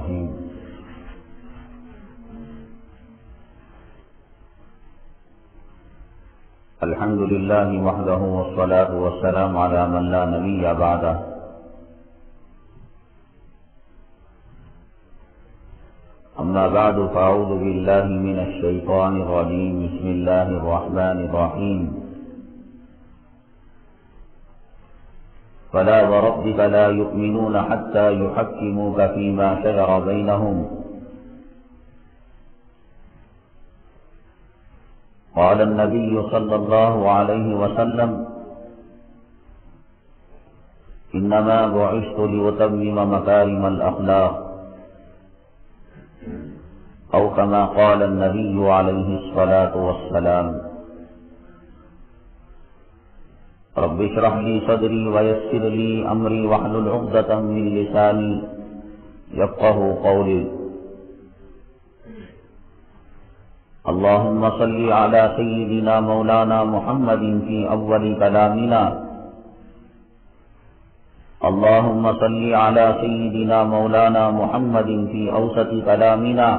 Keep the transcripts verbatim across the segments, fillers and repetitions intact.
الرحيم الحمد لله وحده والصلاة والسلام على من لا نبي بعده أما بعد فأعوذ بالله من الشيطان الرجيم بسم الله الرحمن الرحيم فلا وربك لا يؤمنون حتى يحكموك فيما شجر بينهم قال النبي صلى الله عليه وسلم إنما بعثت لأتمم مكارم الأخلاق أو كما قال النبي عليه الصلاة والسلام رب اشرح لي صدري ويسر لي أمري واحلل عقدة من لساني يفقهوا قولي اللهم صل على سيدنا مولانا محمد في أول كلامنا اللهم صل على سيدنا مولانا محمد في أوسط كلامنا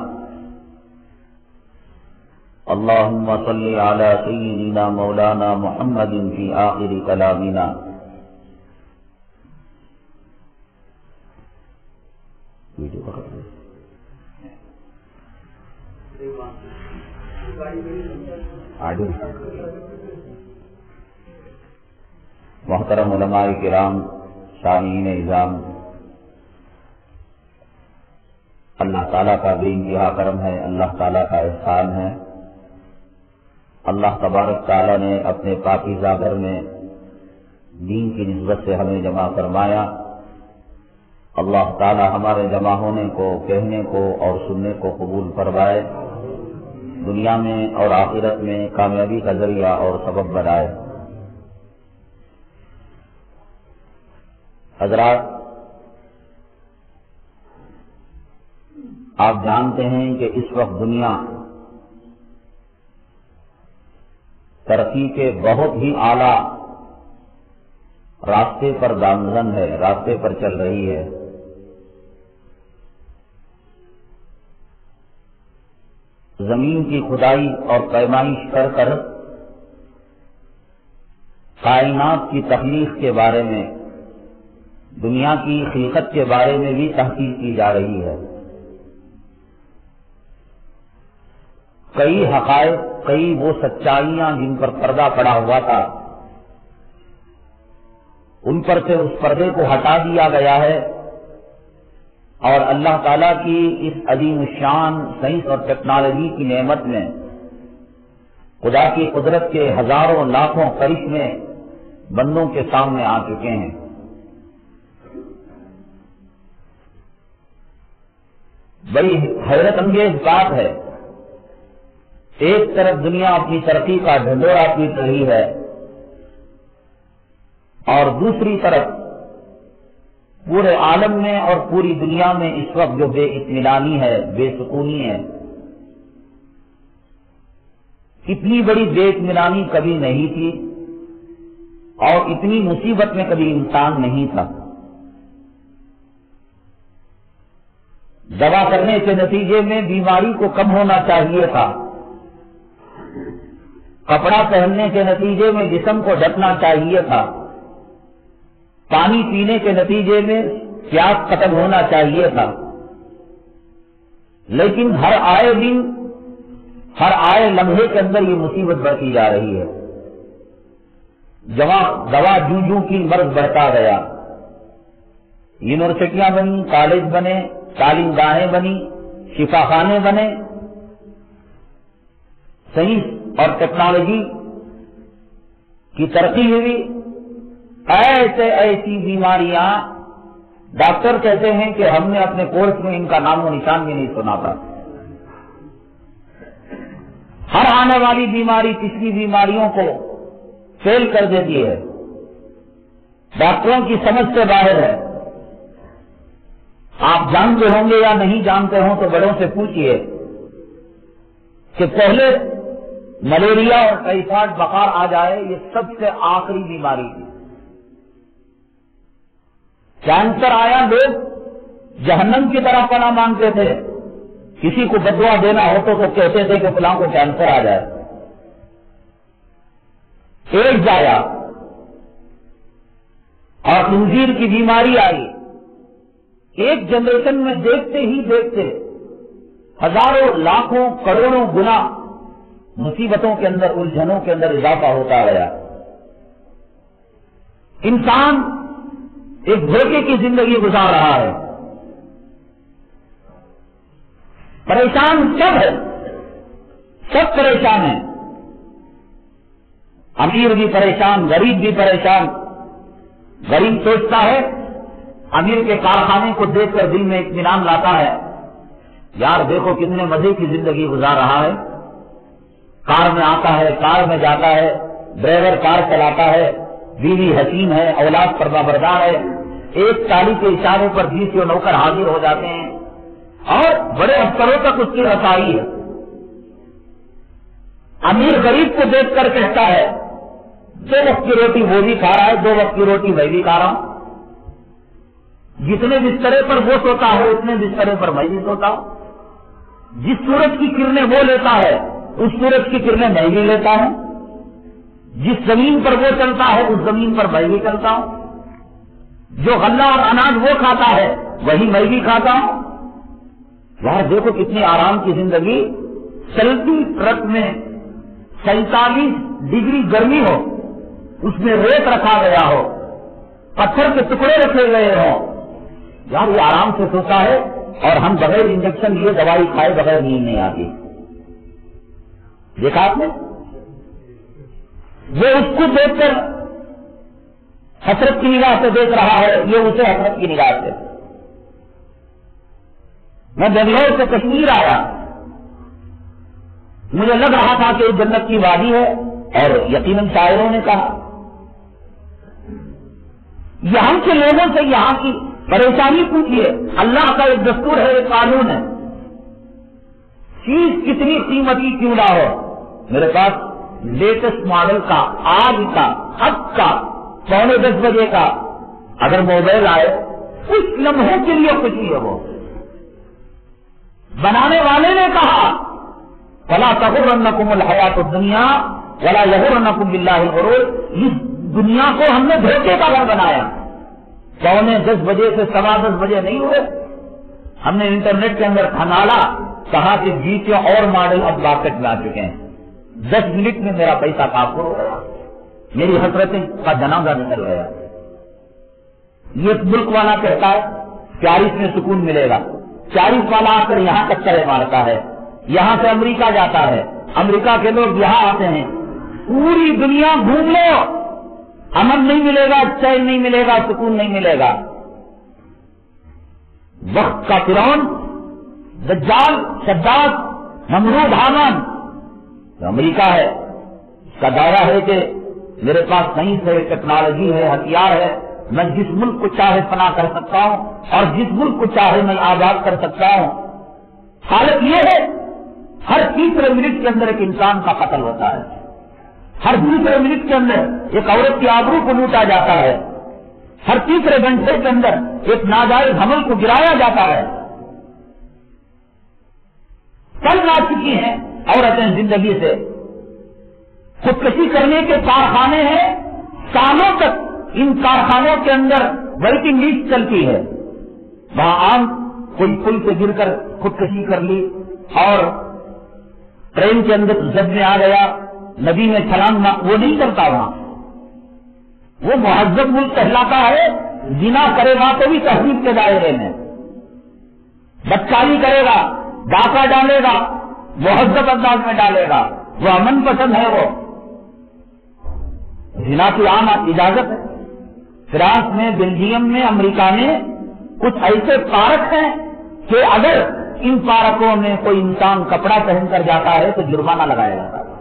اللهم صل على سيدنا مولانا محمد في آخر كلامنا محترم علماء کرام، سامعین اعظام، اللہ تعالیٰ کا بے انتہا کرم ہے، اللہ تعالیٰ کا احسان ہے۔ اللہ تبارک تعالیٰ نے اپنے پاکیزہ گھر میں دین کی نسبت سے ہمیں جمع فرمایا۔ اللہ تعالیٰ ہمارے جمع ہونے کو، کہنے کو اور سننے کو قبول فرمائے، دنیا میں اور آخرت میں کامیابی کا ذریعہ اور سبب بنائے۔ حضرات، آپ جانتے ہیں کہ اس وقت دنیا ترقی کے بہت ہی اعلیٰ راستے پر گامزن ہے، راستے پر چل رہی ہے۔ زمین کی کھدائی اور پیمائش کر کر کائنات کی تخلیق کے بارے میں، دنیا کی خلقت کے بارے میں بھی تحقیق کی جا رہی ہے۔ کئی حقائق، کئی وہ سچائیاں جن پر پردہ پڑا ہوا تھا، ان پر سے اس پردے کو ہٹا دیا گیا ہے، اور اللہ تعالیٰ کی اس عظیم الشان سائنس اور ٹیکنالوجی کی نعمت میں خدا کی قدرت کے ہزاروں لاکھوں کرشمے بندوں کے سامنے آ چکے ہیں۔ بڑی حیرت انگیز بات ہے، ایک طرف دنیا اپنی ترقی کا ڈھنڈورا پیٹ رہی ہے، اور دوسری طرف پورے عالم میں اور پوری دنیا میں اس وقت جو بے اطمینانی ہے، بے سکونی ہے۔ اتنی بڑی بے اطمینانی کبھی نہیں تھی، اور اتنی مصیبت میں کبھی انسان نہیں تھا۔ دوا کرنے کے نتیجے میں بیماری کو کم ہونا چاہیے تھا، کپڑا پہننے کے نتیجے میں جسم کو ڈھکنا چاہیے تھا، پانی پینے کے نتیجے میں پیاس ختم ہونا چاہیے تھا، لیکن ہر آئے دن، ہر آئے لمحے کے اندر یہ مصیبت بڑھتی جا رہی ہے۔ دوا دوا جو جو کی مرض بڑھتا گیا، یونیورسٹیاں بنی، کالج بنے، تعلیم گاہیں بنی، شفا خانے بنے، سائنس اور ٹیکنالوجی کی ترقی ہوئی، ایسے ایسی بیماریاں ڈاکٹر کہتے ہیں کہ ہم نے اپنے کورس میں ان کا نام و نشان بھی نہیں سنا تھا۔ ہر آنے والی بیماری پچھلی بیماریوں کو فیل کر دیتی ہے، ڈاکٹروں کی سمجھ سے باہر ہے۔ آپ جانتے ہوں گے یا نہیں جانتے ہوں تو بڑوں سے پوچھئے کہ پہلے ملیریا اور ٹائیفائڈ بخار آ جائے، یہ سب سے آخری بیماری تھی۔ کینسر آیا، لوگ जहन्नम की तरफ पनाह मांगते थे। किसी को बदुआ देना हो तो, तो कहते थे कि फलां को कैंसर आ जाए, एड्स आया और खंजीर की बीमारी आई। एक जनरेशन में देखते ही देखते हजारों लाखों करोड़ों गुना मुसीबतों के अंदर, उलझनों के अंदर इजाफा होता गया। इंसान एक धोखे की जिंदगी गुजार रहा है। परेशान सब है, सब परेशान है। अमीर भी परेशान, गरीब भी परेशान। गरीब सोचता है, अमीर के कारखाने को देखकर दिल में इत्मीनान लाता है, यार देखो कितने मजे की जिंदगी गुजार रहा है। कार में आता है, कार में जाता है, ड्राइवर कार चलाता है, बीवी हसीन है, औलाद फरमाबरदार है। एक ताली के इशारे पर बीस के नौकर हाजिर हो जाते हैं और बड़े अफसरों तक उसकी रसाई है। अमीर गरीब को देखकर कहता है, दो वक्त की रोटी वो भी खा रहा है, दो वक्त की रोटी मैं भी खा रहा हूं। जितने बिस्तरे पर वो सोता है उतने बिस्तरे पर मैं भी सोता हूं। जिस सूरज की किरणें वो लेता है उस सूरज की किरणें मैं भी लेता हूं। जिस जमीन पर वो चलता है उस जमीन पर मैं भी चलता हूं। जो गल्ला और अनाज वो खाता है वही मैं भी खाता हूं। यार देखो कितनी आराम की जिंदगी। चलती ट्रक में सैतालीस डिग्री गर्मी हो, उसमें रेत रखा गया हो, पत्थर के टुकड़े रखे गए हों, यार ये आराम से सोता है। और हम बगैर इंजेक्शन लिए दवाई खाए बगैर नींद नहीं आती। देखा आपने? ये उसको देखकर हसरत की निगाह से देख रहा है, ये उसे हसरत की निगाह से। मैं बेंगलोर से कश्मीर आया, मुझे लग रहा था कि जन्नत की वादी है, और यकीनन शायरों ने कहा। यहां के लोगों से यहां की परेशानी पूछिए। अल्लाह का एक दस्तूर है, एक कानून है, चीज कितनी कीमती क्यों ना हो, मेरे पास लेटेस्ट मॉडल का, आज का, अब का, पौने दस बजे का अगर मोबाइल आए, कुछ लम्हों के लिए खुशी है। वो बनाने वाले ने कहा, वला तगुर्रन्नकुमुल हयातुद दुनिया वला यगुर्रन्नकुम बिल्लाहिल गुरूर। इस दुनिया को हमने धोखे का घर बनाया। पौने दस बजे से सवा दस बजे नहीं हुए, हमने इंटरनेट के अंदर खंगाला, कहा कि जी के और मॉडल अब मार्केट में आ चुके हैं। दस मिनट में मेरा पैसा काफुर हो गया, मेरी हसरतें का जनाजा निकल गया। ये मुल्क वाला कहता है चालीस में सुकून मिलेगा, चालीस वाला आकर यहां चक्कर मारता है, यहां से अमेरिका जाता है, अमेरिका के लोग यहां आते हैं। पूरी दुनिया घूम लो, अमन नहीं मिलेगा, चैन नहीं मिलेगा, सुकून नहीं मिलेगा। वक्त का फिरौन, दज्जाल, शद्दाद, नमरूद, हामान, तो अमेरिका है, इसका दावा है कि मेरे पास साइंस है, टेक्नोलॉजी है, हथियार है, मैं जिस मुल्क को चाहे पनाह कर सकता हूं और जिस मुल्क को चाहे मैं आजाद कर सकता हूं। हालत यह है, हर तीसरे मिनट के अंदर एक इंसान का कत्ल होता है, हर दूसरे मिनट के अंदर एक औरत की आबरू को लूटा जाता है, हर तीसरे घंटे के अंदर एक नाजायज हमल को गिराया जाता है। कल आ चुकी हैं औरतें जिंदगी से, खुदकशी करने के कारखाने हैं, सालों तक इन कारखानों के अंदर वेटिंग लिस्ट चलती है। वहां आम कोई पुल से गिरकर खुदकशी कर ली और ट्रेन के अंदर जब में आ गया, नदी में छलांग, वो नहीं करता। वहां वो मुहज्जब मुल्क कहलाता है, जिना करेगा तो भी तहजीब के दायरे में, बदकारी करेगा, डाका डालेगा, मुहज्जब अंदाज में डालेगा, वो अमन पसंद है। वो जिना की आम इजाजत है। फ्रांस में, बेल्जियम में, अमेरिका में कुछ ऐसे पार्क हैं कि अगर इन पार्कों में कोई इंसान कपड़ा पहनकर जाता है तो जुर्माना लगाया जाता है।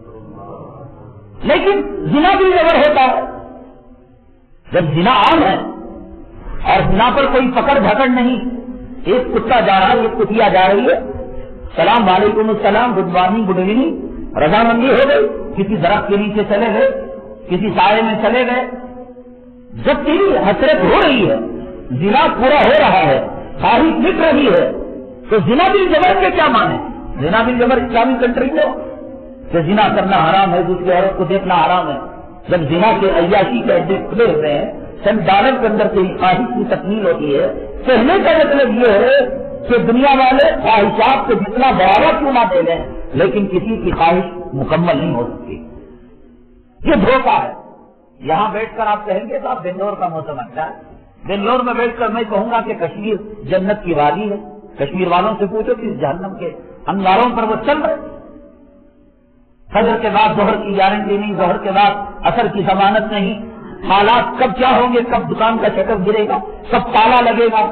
लेकिन जिना भी जबर होता है। जब जिना आम है और जिना पर कोई पकड़ धकड़ नहीं, एक कुत्ता जा रहा है, एक कुतिया जा रही है, सलाम वालेकुम सलाम, गुड मॉर्निंग, गुड इवनिंग, रजामंदी हो गई, किसी दरख्त के नीचे चले गए, किसी साये में चले गए। जब तेरी हसरत हो रही है, जिना पूरा हो रहा है, خواہش مٹ رہی ہے تو زنا بل جبر کے کیا مانے؟ زنا بل جبر اسلامی کنٹری میں کہ زنا کرنا حرام ہے، دوسری عورت کو دیکھنا حرام ہے، جب زنا کے عیاشی کے اڈے کھلے ہوئے ہیں، چند ڈالر کے اندر سے خواہش کی تکمیل ہوتی ہے، کہنے کا مطلب یہ ہے کہ دنیا والے خواہشات کو جتنا بڑھاوا کیوں نہ دے لیں لیکن کسی کی خواہش مکمل نہیں ہو سکتی. یہ دھوکہ ہے. یہاں بیٹھ کر آپ کہیں گے تو آپ بنگلور کا موسم اچھا ہے، بنگلور میں بیٹھ کر میں کہوں گا کہ کشمیر جنت کی وادی ہے. کشمیر والوں سے پوچھو کہ جہنم کے انگاروں پر وہ چل رہے. فجر کے بعد ظہر کی گارنٹی نہیں، ظہر کے بعد اثر کی ضمانت نہیں. حالات کب کیا ہوں گے، کب دکان کا شٹر گرے گا، کب تالا لگے گا.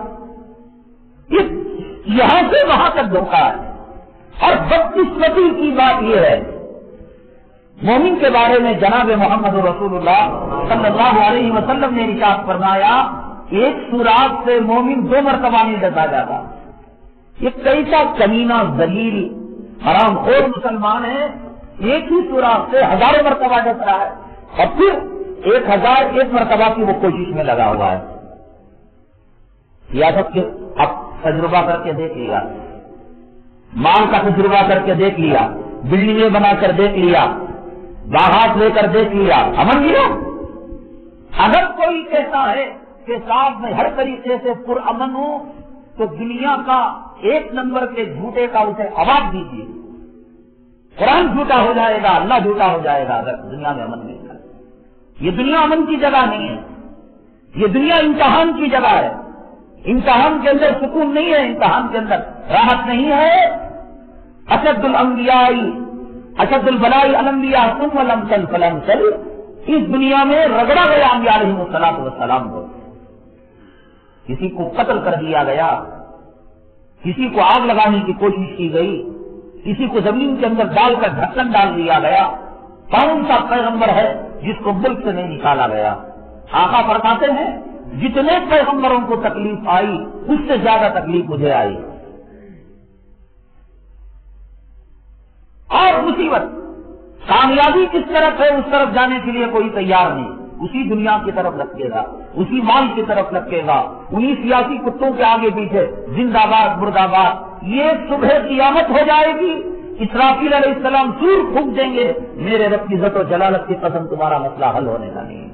یہاں سے وہاں تک دھوکہ ہے. اور بدقسمتی کی بات یہ ہے، مومن کے بارے میں جناب محمد رسول اللہ صلی اللہ علیہ وسلم نے ارشاد فرمایا ایک سوراخ سے مومن دو مرتبہ نہیں ڈسا جاتا. یہ کیسا کمینہ ذلیل حرام خور مسلمان ہے، ایک ہی سوراخ سے ہزاروں مرتبہ ڈس رہا ہے اور پھر ایک ہزار ایک مرتبہ کی وہ کوشش میں لگا ہوا ہے. سیاست کے اب تجربہ کر کے دیکھ لیا، مال کا تجربہ کر کے دیکھ لیا، بلڈنگیں بنا کر دیکھ لیا، باہات لے کر دیکھ لیا، امن لیا. اگر کوئی کہتا ہے کہ صاحب میں ہر طریقے سے پرامن ہوں تو دنیا کا ایک نمبر کے جھوٹے کا اسے آواز دیجیے. قرآن جھوٹا ہو جائے گا، اللہ جھوٹا ہو جائے گا اگر دنیا میں امن نہیں ہے. یہ دنیا امن کی جگہ نہیں ہے، یہ دنیا امتحان کی جگہ ہے. امتحان کے اندر سکون نہیں ہے، امتحان کے اندر راحت نہیں ہے. اشد الانبیاء اشد البلاء الانبیاء ثم الامثل فالامثل. اس دنیا میں رگڑا گیا انبیاء علیہ الصلوۃ والسلام کو. کسی کو قتل کر دیا گیا، کسی کو آگ لگانے کی کوشش کی گئی، کسی کو زمین کے اندر ڈال کر ڈھکن ڈال دیا گیا. کون سا پیغمبر ہے جس کو ملک سے نہیں نکالا گیا؟ آقا فرماتے ہیں جتنے پیغمبروں کو تکلیف آئی اس سے زیادہ تکلیف مجھے آئی. اور مصیبت کامیابی کس طرف ہے اس طرف جانے کے لیے کوئی تیار نہیں. اسی دنیا کی طرف لگے گا، اسی مال کی طرف لگے گا، انہی سیاسی کتوں کے آگے پیچھے زندہ باد مرد آباد. یہ صبح قیامت ہو جائے گی، اسرافیل علیہ السلام سور پھونک دیں گے، میرے رب کی عزت و جلالت کی قسم تمہارا مسئلہ حل ہونے کا نہیں.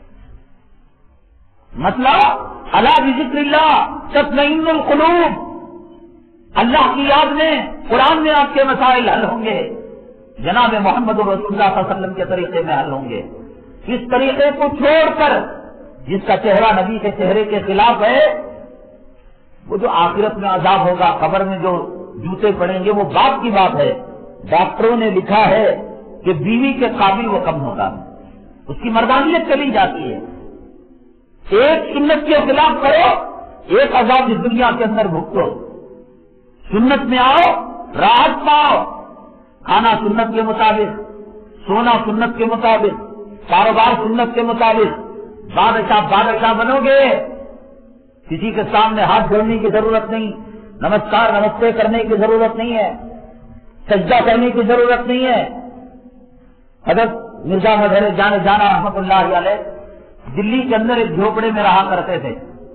مسئلہ الا بذکر اللہ تطمئن القلوب. اللہ کی یاد میں قرآن میں آپ کے مسائل حل ہوں گے، جناب محمد رسول اللہ صلی اللہ علیہ وسلم کے طریقے میں حل ہوں گے. اس طریقے کو چھوڑ کر جس کا چہرہ نبی کے چہرے کے خلاف ہے، وہ جو آخرت میں عذاب ہوگا، قبر میں جو جوتے پڑیں گے وہ باپ کی بات ہے. ڈاکٹروں نے لکھا ہے کہ بیوی کے قابل وہ کم ہوگا، اس کی مردانیت چلی جاتی ہے. ایک سنت کے خلاف کرو، ایک عذاب اس دنیا کے اندر بھگتو. سنت میں آؤ، راحت پاؤ. کھانا سنت کے مطابق، سونا سنت کے مطابق، کاروبار سنت کے مطابق. بادشاہ بادشاہ بنو گے، کسی کے سامنے ہاتھ جوڑنے کی ضرورت نہیں، نمسکار نمستے کرنے کی ضرورت نہیں ہے، سجدہ کرنے کی ضرورت نہیں ہے. حضرت مرزا مظہر جان جانا رحمۃ اللہ علیہ دلی کے اندر ایک جھوپڑے میں رہا کرتے تھے.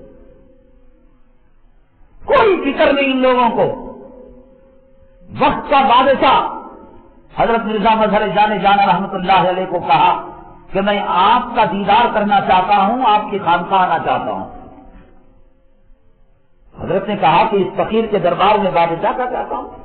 کوئی فکر نہیں ان لوگوں کو. وقت کا بادشاہ حضرت مرزا مظہر جان جانا رحمۃ اللہ علیہ کو کہا کہ میں آپ کا دیدار کرنا چاہتا ہوں، آپ کی خانقاہ آنا چاہتا ہوں. حضرت نے کہا کہ اس فقیر کے دربار میں بادشاہ کا چاہتا ہوں،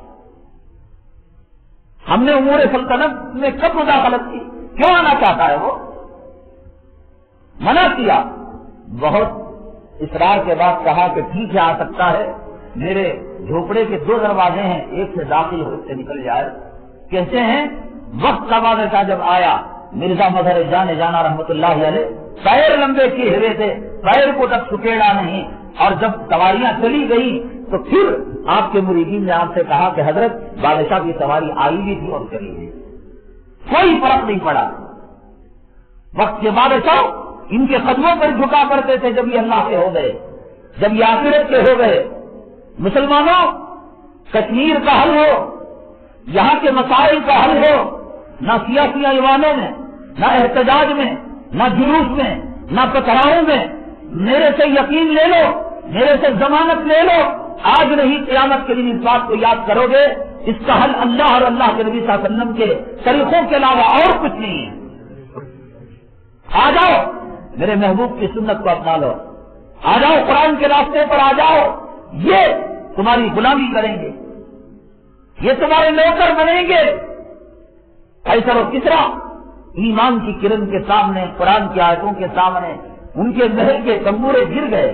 ہم نے امور سلطنت میں کب مداخلت کی، کیوں آنا چاہتا ہے؟ وہ منع کیا. بہت اصرار کے بعد کہا کہ ٹھیک ہے آ سکتا ہے، میرے جھوپڑے کے دو دروازے ہیں، ایک سے داخل ہو سے نکل جائے. کہتے ہیں وقت کا بادشاہ جب آیا، مرزا مظہر جان جانا رحمۃ اللہ علیہ پیر لمبے کیے ہوئے تھے، پیر کو تک سکیڑا نہیں. اور جب سواریاں چلی گئی تو پھر آپ کے مریدین نے آپ سے کہا کہ حضرت بادشاہ کی سواری آئی بھی تھی اور چلی گئی، کوئی فرق نہیں پڑا. وقت کے بادشاہ ان کے قدموں پر جھکا کرتے تھے جب یہ اللہ کے ہو گئے، جب یہ آخرت کے ہو گئے. مسلمانوں، کشمیر کا حل ہو، یہاں کے مسائل کا حل ہو، نہ سیاسی ایوانوں میں، نہ احتجاج میں، نہ جلوس میں، نہ پتھراؤں میں. میرے سے یقین لے لو، میرے سے ضمانت لے لو، آج نہیں قیامت کے دن اس بات کو یاد کرو گے، اس کا حل اللہ اور اللہ کے نبی صلی اللہ علیہ وسلم کے طریقوں کے علاوہ اور کچھ نہیں ہے۔ آ جاؤ میرے محبوب کی سنت کو اپنا لو، آ جاؤ قرآن کے راستے پر آ جاؤ، یہ تمہاری غلامی کریں گے، یہ تمہارے نوکر بنیں گے۔ قیصر و کسریٰ ایمان کی کرن کے سامنے، قرآن کی آیتوں کے سامنے ان کے محل کے تمبورے گر گئے،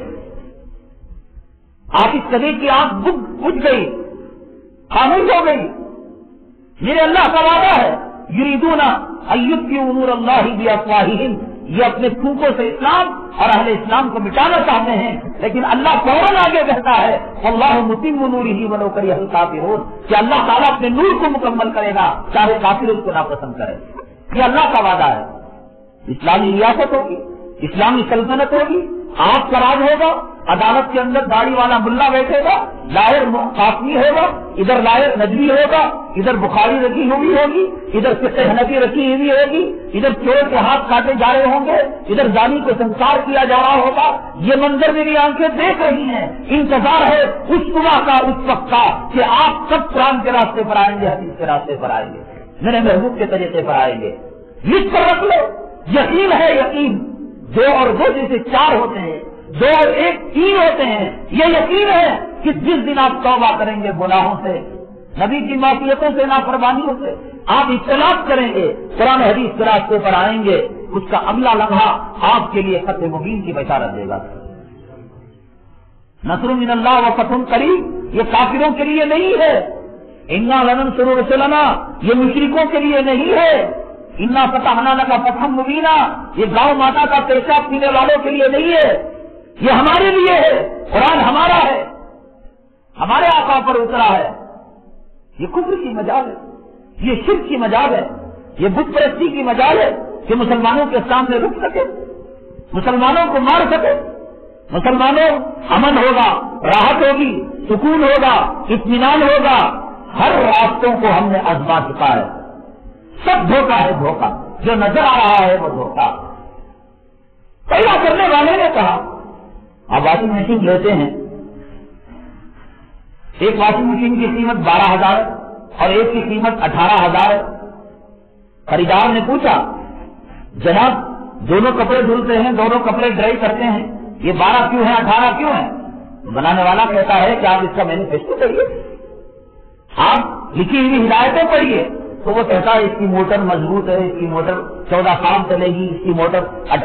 آتش کدے کی آنکھ بجھ گئی، خاموش ہو گئی۔ میرے اللہ کا وعدہ ہے یریدون ان یطفئوا نور اللہ بافواہہم، یہ اپنے پھونکوں سے اسلام اور اہل اسلام کو مٹانا چاہتے ہیں، لیکن اللہ فوراً آگے کہتا ہے واللہ متم نورہ ولو کرہ الکافرون، کہ اللہ تعالیٰ اپنے نور کو مکمل کرے گا چاہے کافر اس کو ناپسند کرے۔ یہ اللہ کا وعدہ ہے۔ اسلامی ریاست ہوگی، اسلامی سلطنت ہوگی، آپ کا راج ہوگا، عدالت کے اندر داڑھی والا ملا بیٹھے گا، لاہر قاسمی ہوگا، ادھر لاہر نجوی ہوگا، ادھر بخاری رکھی ہوئی ہوگی، ادھر فقہ حنفی رکھی ہوئی ہوگی، ادھر چور کے ہاتھ کاٹے جا رہے ہوں گے، ادھر زانی کو سنسار کیا جا رہا ہوگا۔ یہ منظر میری آنکھیں دیکھ رہی ہیں، انتظار ہے اس صبح کا، اس وقت کا کہ آپ کب قرآن کے راستے پر آئیں گے، حدیث کے راستے پر آئیں گے، میرے محبوب کے طریقے پر آئیں گے۔ لکھ کر رکھ لو، یقین ہے یقین، دو اور دو جیسے چار ہوتے ہیں، دو اور ایک تین ہوتے ہیں۔ یہ یقین ہے کہ جس دن آپ توبہ کریں گے گناہوں سے، نبی کی معصیتوں سے، نافرمانیوں سے، آپ اختلاف کریں گے، قرآن حدیث کے راستے پر آئیں گے، اس کا اگلا لمحہ آپ کے لیے فتح مبین کی بشارت دے گا۔ نصر من اللہ و فتح قریب، یہ کافروں کے لیے نہیں ہے۔ انا لننصر رسلنا، یہ مشرکوں کے لیے نہیں ہے۔ انا فتحنا لک فتحا مبینا، یہ گاؤں ماتا کا پیشاب پینے والوں کے لیے نہیں ہے، یہ ہمارے لیے ہے۔ قرآن ہمارا ہے، ہمارے آقا پر اترا ہے۔ یہ کفر کی مجال ہے، یہ شرک کی مجال ہے، یہ بت پرستی کی مجال ہے کہ مسلمانوں کے سامنے رک سکے، مسلمانوں کو مار سکے، مسلمانوں امن ہوگا، راحت ہوگی، سکون ہوگا، اطمینان ہوگا۔ ہر راستوں کو ہم نے آزما چکا ہے، سب دھوکہ ہے، دھوکہ جو نظر آ رہا ہے وہ دھوکہ۔ پیدا کرنے والے نے کہا آپ واشنگ مشین لیتے ہیں، ایک واشنگ مشین کی قیمت بارہ ہزار اور ایک کی قیمت اٹھارہ ہزار۔ خریدار نے پوچھا جناب دونوں کپڑے دھلتے ہیں، دونوں کپڑے ڈرائی کرتے ہیں، یہ بارہ کیوں ہے اٹھارہ کیوں ہے؟ بنانے والا کہتا ہے کہ آپ اس کا مینیفیسٹو پڑھیے، آپ لکھی ہوئی ہدایتیں پڑھیے۔ تو وہ کہتا ہے اس کی موٹر مضبوط ہے، اس کی موٹر چودہ سال چلے گی، اس کی موٹر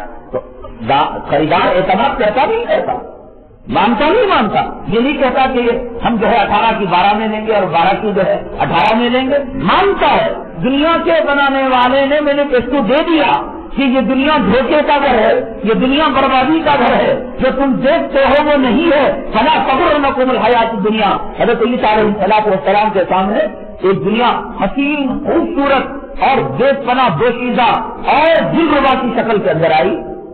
خریدار اعتماد کہتا نہیں کہتا، مانتا نہیں مانتا، یہ نہیں کہتا کہ ہم جو ہے اٹھارہ کی بارہ میں لیں گے اور بارہ کی جو ہے اٹھارہ میں لیں گے، مانتا ہے۔ دنیا کے بنانے والے نے مینیفیسٹو دے دیا کہ یہ دنیا دھوکے کا گھر ہے، یہ دنیا بربادی کا گھر ہے، جو تم دیکھتے ہو وہ نہیں ہے۔ فلا تغرنکم الحیات الدنیا، حضرت عیسیٰ علیہ السلام کے سامنے ایک دنیا حسین خوبصورت اور بے پناہ دوشیزہ اور دل ربا کی شکل کے اندر آئی۔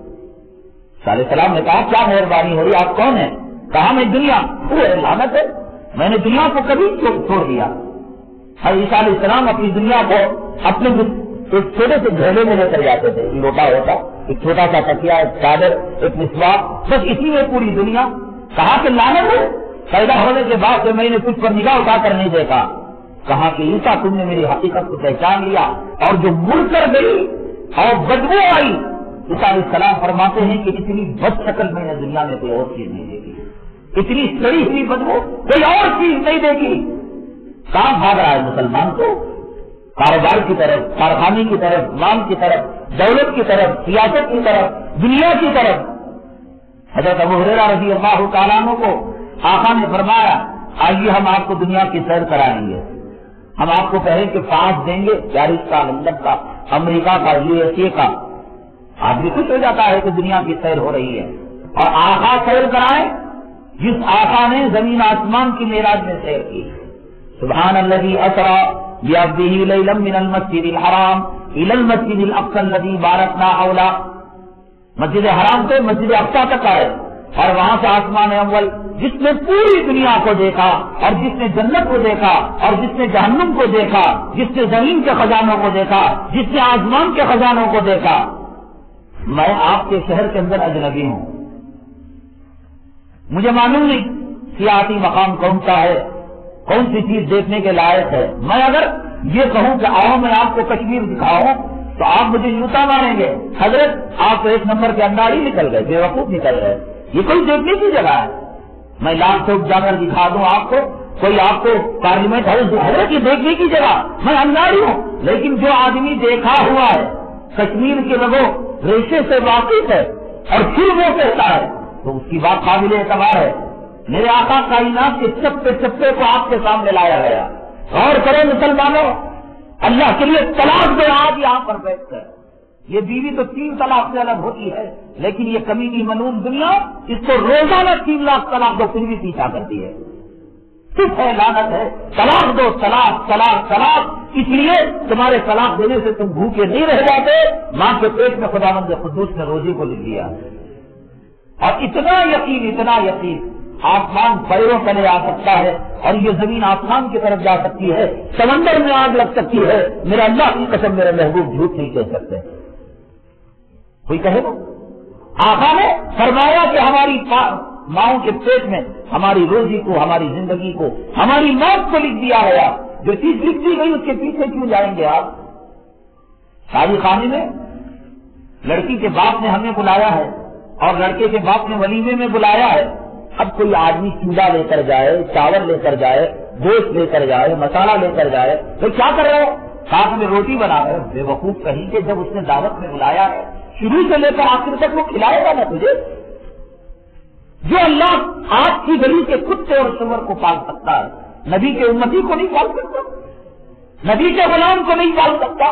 علیہ السلام نے کہا کیا مہربانی ہو رہی، آپ کون ہیں؟ کہا میں دنیا، وہ لعنت ہے، میں نے دنیا کو کبھی چھوڑ دیا۔ حضرت عیسیٰ علیہ السلام اپنی دنیا کو اپنے ایک چھوٹے سے گھوڑے میں لے کر جاتے تھے، لوٹا ہوتا ایک چھوٹا سا تکیا، ایک چادر، ایک مسواک، بس اسی میں پوری دنیا۔ کہا کہ لعنت ہے، پیدا ہونے کے بعد سے میں نے کچھ پر نگاہ اٹھا کر نہیں دیکھا۔ کہا کہ عیسیٰ تم نے میری حقیقت کو پہچان لیا، اور جو مڑ کر گئی اور بدبو آئی، عیسیٰ علیہ السلام فرماتے ہیں کہ اتنی بد شکل میں نے دنیا میں کوئی اور چیز نہیں دیکھی، اتنی سڑی ہوئی بدبو کوئی اور چیز نہیں دیکھی۔ کہاں بھاگ رہا ہے مسلمان کو؟ کاروبار کی طرف، کارخانے کی طرف، نام کی طرف، دولت کی طرف، سیاست کی طرف، دنیا کی طرف۔ حضرت ابو ہریرہ رضی اللہ تعالیٰ عنہ کو آقا نے فرمایا آئیے ہم آپ کو دنیا کی سیر کرائیں گے، ہم آپ کو کہیں کہ پاس دیں گے پیرس کا، لندن کا، امریکہ کا، یو ایس اے کا۔ آدمی خوش ہو جاتا ہے کہ دنیا کی سیر ہو رہی ہے، اور آقا سیر کرائیں جس آقا نے زمین آسمان کی معراج میں سیر کی۔ سبحان الذی اسری بعبدہ لیلا من المسجد الحرام الی المسجد الاقصی الذی بارکنا حولہ۔ مسجد حرام سے مسجد اقصی تک آئے اور وہاں سے آسمان اول، جس نے پوری دنیا کو دیکھا اور جس نے جنت کو دیکھا اور جس نے جہنم کو دیکھا، جس نے زمین کے خزانوں کو دیکھا، جس نے آسمان کے خزانوں کو دیکھا۔ میں آپ کے شہر کے اندر اجنبی ہوں، مجھے معلوم نہیں سیاحتی مقام کون سا ہے، کون سی چیز دیکھنے کے لائق ہے. میں اگر یہ کہوں کہ آؤ میں آپ کو کشمیر دکھاؤں تو آپ مجھے یوتا ماریں گے. حضرت آپ تو ایک نمبر کے اندر ہی نکل گئے، بے وقوف نکل گئے. یہ کوئی دیکھنے کی جگہ ہے؟ میں لال چوک جا کر دکھا دوں آپ کو، کوئی آپ کو پارلیمنٹ ہاؤس دکھائے کہ دیکھنے کی جگہ؟ میں انگاری ہوں. لیکن جو آدمی دیکھا ہوا ہے، کشمیر کے لوگوں ریشے سے واقف ہے اور پھر وہ کہتا ہے تو اس کی بات قابل اعتبار ہے. میرے آقا کائنات کے چپے چپے کو آپ کے سامنے لایا گیا. غور کرو مسلمانوں، اللہ کے لیے طلاق دو آج یہاں پر بیٹھ کر. یہ بیوی تو تین طلاق سے الگ ہوتی ہے، لیکن یہ کمیونی منون دنیا اس کو روزانہ تین لاکھ طلاق دو پھر بھی پیچھا کرتی ہے. صرف ہے، لعنت ہے. طلاق دو، طلاق طلاق طلاق. اس لیے تمہارے طلاق دینے سے تم بھوکے نہیں رہ جاتے. ماں کے پیٹ میں خداوند قدوس نے روزی کو لکھ دیا. اور اتنا یقین اتنا یقین آسمان پیروں تلے آ سکتا ہے اور یہ زمین آسمان کی طرف جا سکتی ہے، سمندر میں آگ لگ سکتی ہے. میرا اللہ کی قسم میرے محبوب جھوٹ نہیں کہہ سکتے. کوئی کہے گا؟ آقا نے فرمایا کہ ہماری ماؤں کے پیٹ میں ہماری روزی کو، ہماری زندگی کو، ہماری موت کو لکھ دیا گیا. جو چیز لکھ دی گئی اس کے پیچھے کیوں جائیں گے آپ؟ شادی خانے میں لڑکی کے باپ نے ہمیں بلایا ہے اور لڑکے کے باپ نے ولیمے میں بلایا ہے. اب کوئی آدمی چولہا لے کر جائے، چاول لے کر جائے، گوشت لے کر جائے، مسالہ لے کر جائے تو کیا کر رہے ہو؟ ساتھ میں روٹی بنا رہے. بے وقوف کہیں کہ جب اس نے دعوت میں بلایا ہے شروع سے لے کر آخر تک وہ کھلائے گا نا تجھے. جو اللہ آج کی گلی کے کتے اور سور کو پال سکتا ہے، نبی کے امتی کو نہیں پال سکتا، نبی کے غلام کو نہیں پال سکتا.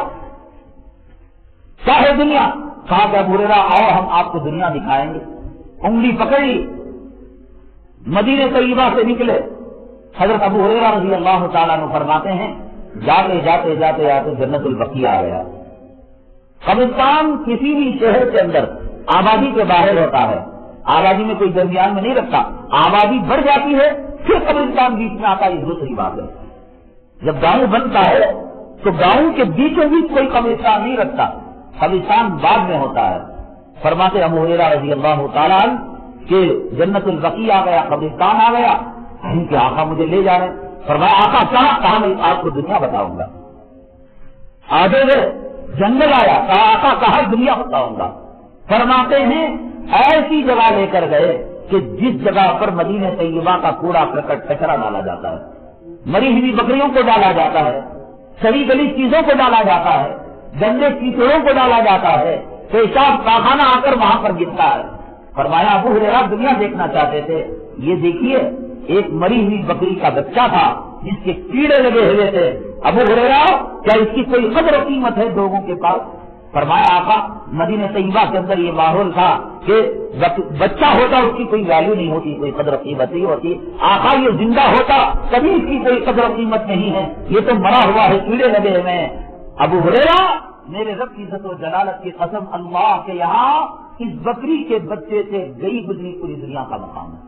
چاہے دنیا کہا کہ ابو ہریرہ آؤ ہم آپ کو دنیا دکھائیں گے. انگلی پکڑی، مدینہ طیبہ سے نکلے. حضرت ابو ہریرہ رضی اللہ تعالیٰ عنہ فرماتے ہیں جاتے جاتے جاتے جاتے جنت البقیع آ گیا. قبرستان کسی بھی شہر کے اندر آبادی کے باہر ہوتا ہے، آبادی میں کوئی درمیان میں نہیں رکھتا. آبادی بڑھ جاتی ہے پھر قبرستان بیچ میں آتا ہے. یہ دوسری بات ہے. جب گاؤں بنتا ہے تو گاؤں کے بیچوں بیچ کوئی قبرستان نہیں رکھتا، قبرستان بعد میں ہوتا ہے. فرماتے ابو ہریرہ رضی اللہ تعالیٰ عنہ کہ جنت البقیع آ گیا، قبرستان آ گیا. کہ آقا مجھے لے جا رہے ہیں. فرمایا آقا کہاں؟ کہا میں آپ کو دنیا بتاؤں گا. آگے گئے، جنگل آیا، کہا آقا کہا دنیا بتاؤں گا. فرماتے ہیں ایسی جگہ لے کر گئے کہ جس جگہ پر مدینہ طیبہ کا کوڑا کرکٹ کچرا ڈالا جاتا ہے، مری ہوئی بکریوں کو ڈالا جاتا ہے، سڑی گلی چیزوں کو ڈالا جاتا ہے، گندے کیچڑوں کو ڈالا جاتا ہے، پیشاب کارخانہ آ کر وہاں پر گرتا ہے. فرمایا ابو ہریرہ دنیا دیکھنا چاہتے تھے، یہ دیکھیے ایک مری ہوئی بکری کا بچہ تھا جس کے کیڑے لگے ہوئے تھے. ابو ہریرہ کیا اس کی کوئی قدر و قیمت ہے لوگوں کے پاس؟ فرمایا آقا مدینہ طیبہ کے اندر یہ ماحول تھا کہ بچہ ہوتا اس کی کوئی ویلیو نہیں ہوتی، کوئی قدر و قیمت نہیں ہوتی. آقا یہ زندہ ہوتا کبھی اس کی کوئی قدر و قیمت نہیں ہے، یہ تو مرا ہوا ہے، کیڑے لگے ہوئے ہیں. ابو ہریرہ میرے رب کی عزت و جلالت کی قسم اللہ کے یہاں اس بکری کے بچے سے گئی گزری پوری دنیا کا مقام ہے.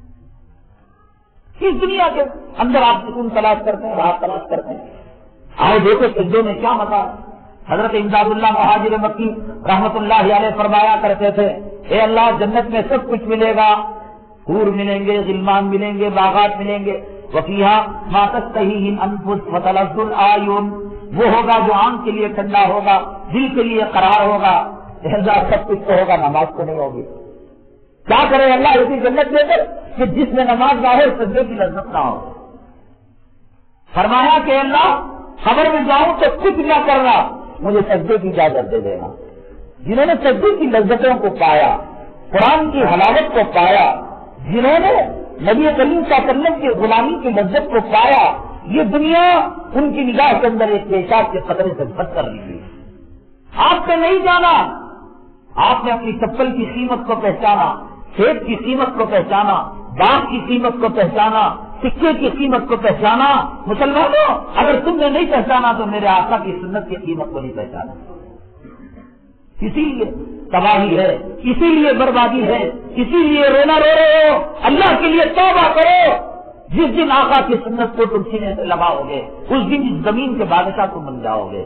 اس دنیا کے اندر آپ سکون تلاش کرتے ہیں، راحت تلاش کرتے ہیں. آئے دیکھو سجدوں میں کیا مزہ. حضرت امداد اللہ مہاجر مکی رحمت اللہ علیہ فرمایا کرتے تھے اے اللہ جنت میں سب کچھ ملے گا، حور ملیں گے، غلمان ملیں گے، باغات ملیں گے. وفیہا ما تشتہیہ الانفس وتلذ الاعین، وہ ہوگا جو آنکھ کے لیے ٹھنڈا ہوگا، دل کے لیے قرار ہوگا. اللہ سب کچھ تو ہوگا، نماز تو نہیں ہوگی. کیا کرے اللہ اسی جنت لے کر کہ جس میں نماز نہ ہو سجدے کی لذت نہ ہو. فرمایا کہ اللہ خبر میں جاؤں تو کچھ نہ کرنا، مجھے سجدے کی اجازت دے دینا. جنہوں نے سجدے کی لذتوں کو پایا، قرآن کی حلاوت کو پایا، جنہوں نے نبی کریم صلی اللہ علیہ وسلم کی غلامی کی لذت کو پایا، یہ دنیا ان کی نگاہ کے اندر ایک پیشاب کے خطرے سے بچ کر لی. آپ نے نہیں جانا، آپ نے اپنی چپل کی قیمت کو پہچانا، کھیت کی قیمت کو پہچانا، باغ کی قیمت کو پہچانا، سکے کی قیمت کو پہچانا. مسلمانوں اگر تم نے نہیں پہچانا تو میرے آقا کی سنت کی قیمت کو نہیں پہچانا. اسی لیے تباہی ہے، اسی لیے بربادی ہے، اسی لیے رونا رو رہے ہو. اللہ کے لیے توبہ کرو. جس دن آقا کی سنت کو تم سینے سے لگاؤ گے اس دن اس زمین کے بادشاہ تم بن جاؤ گے.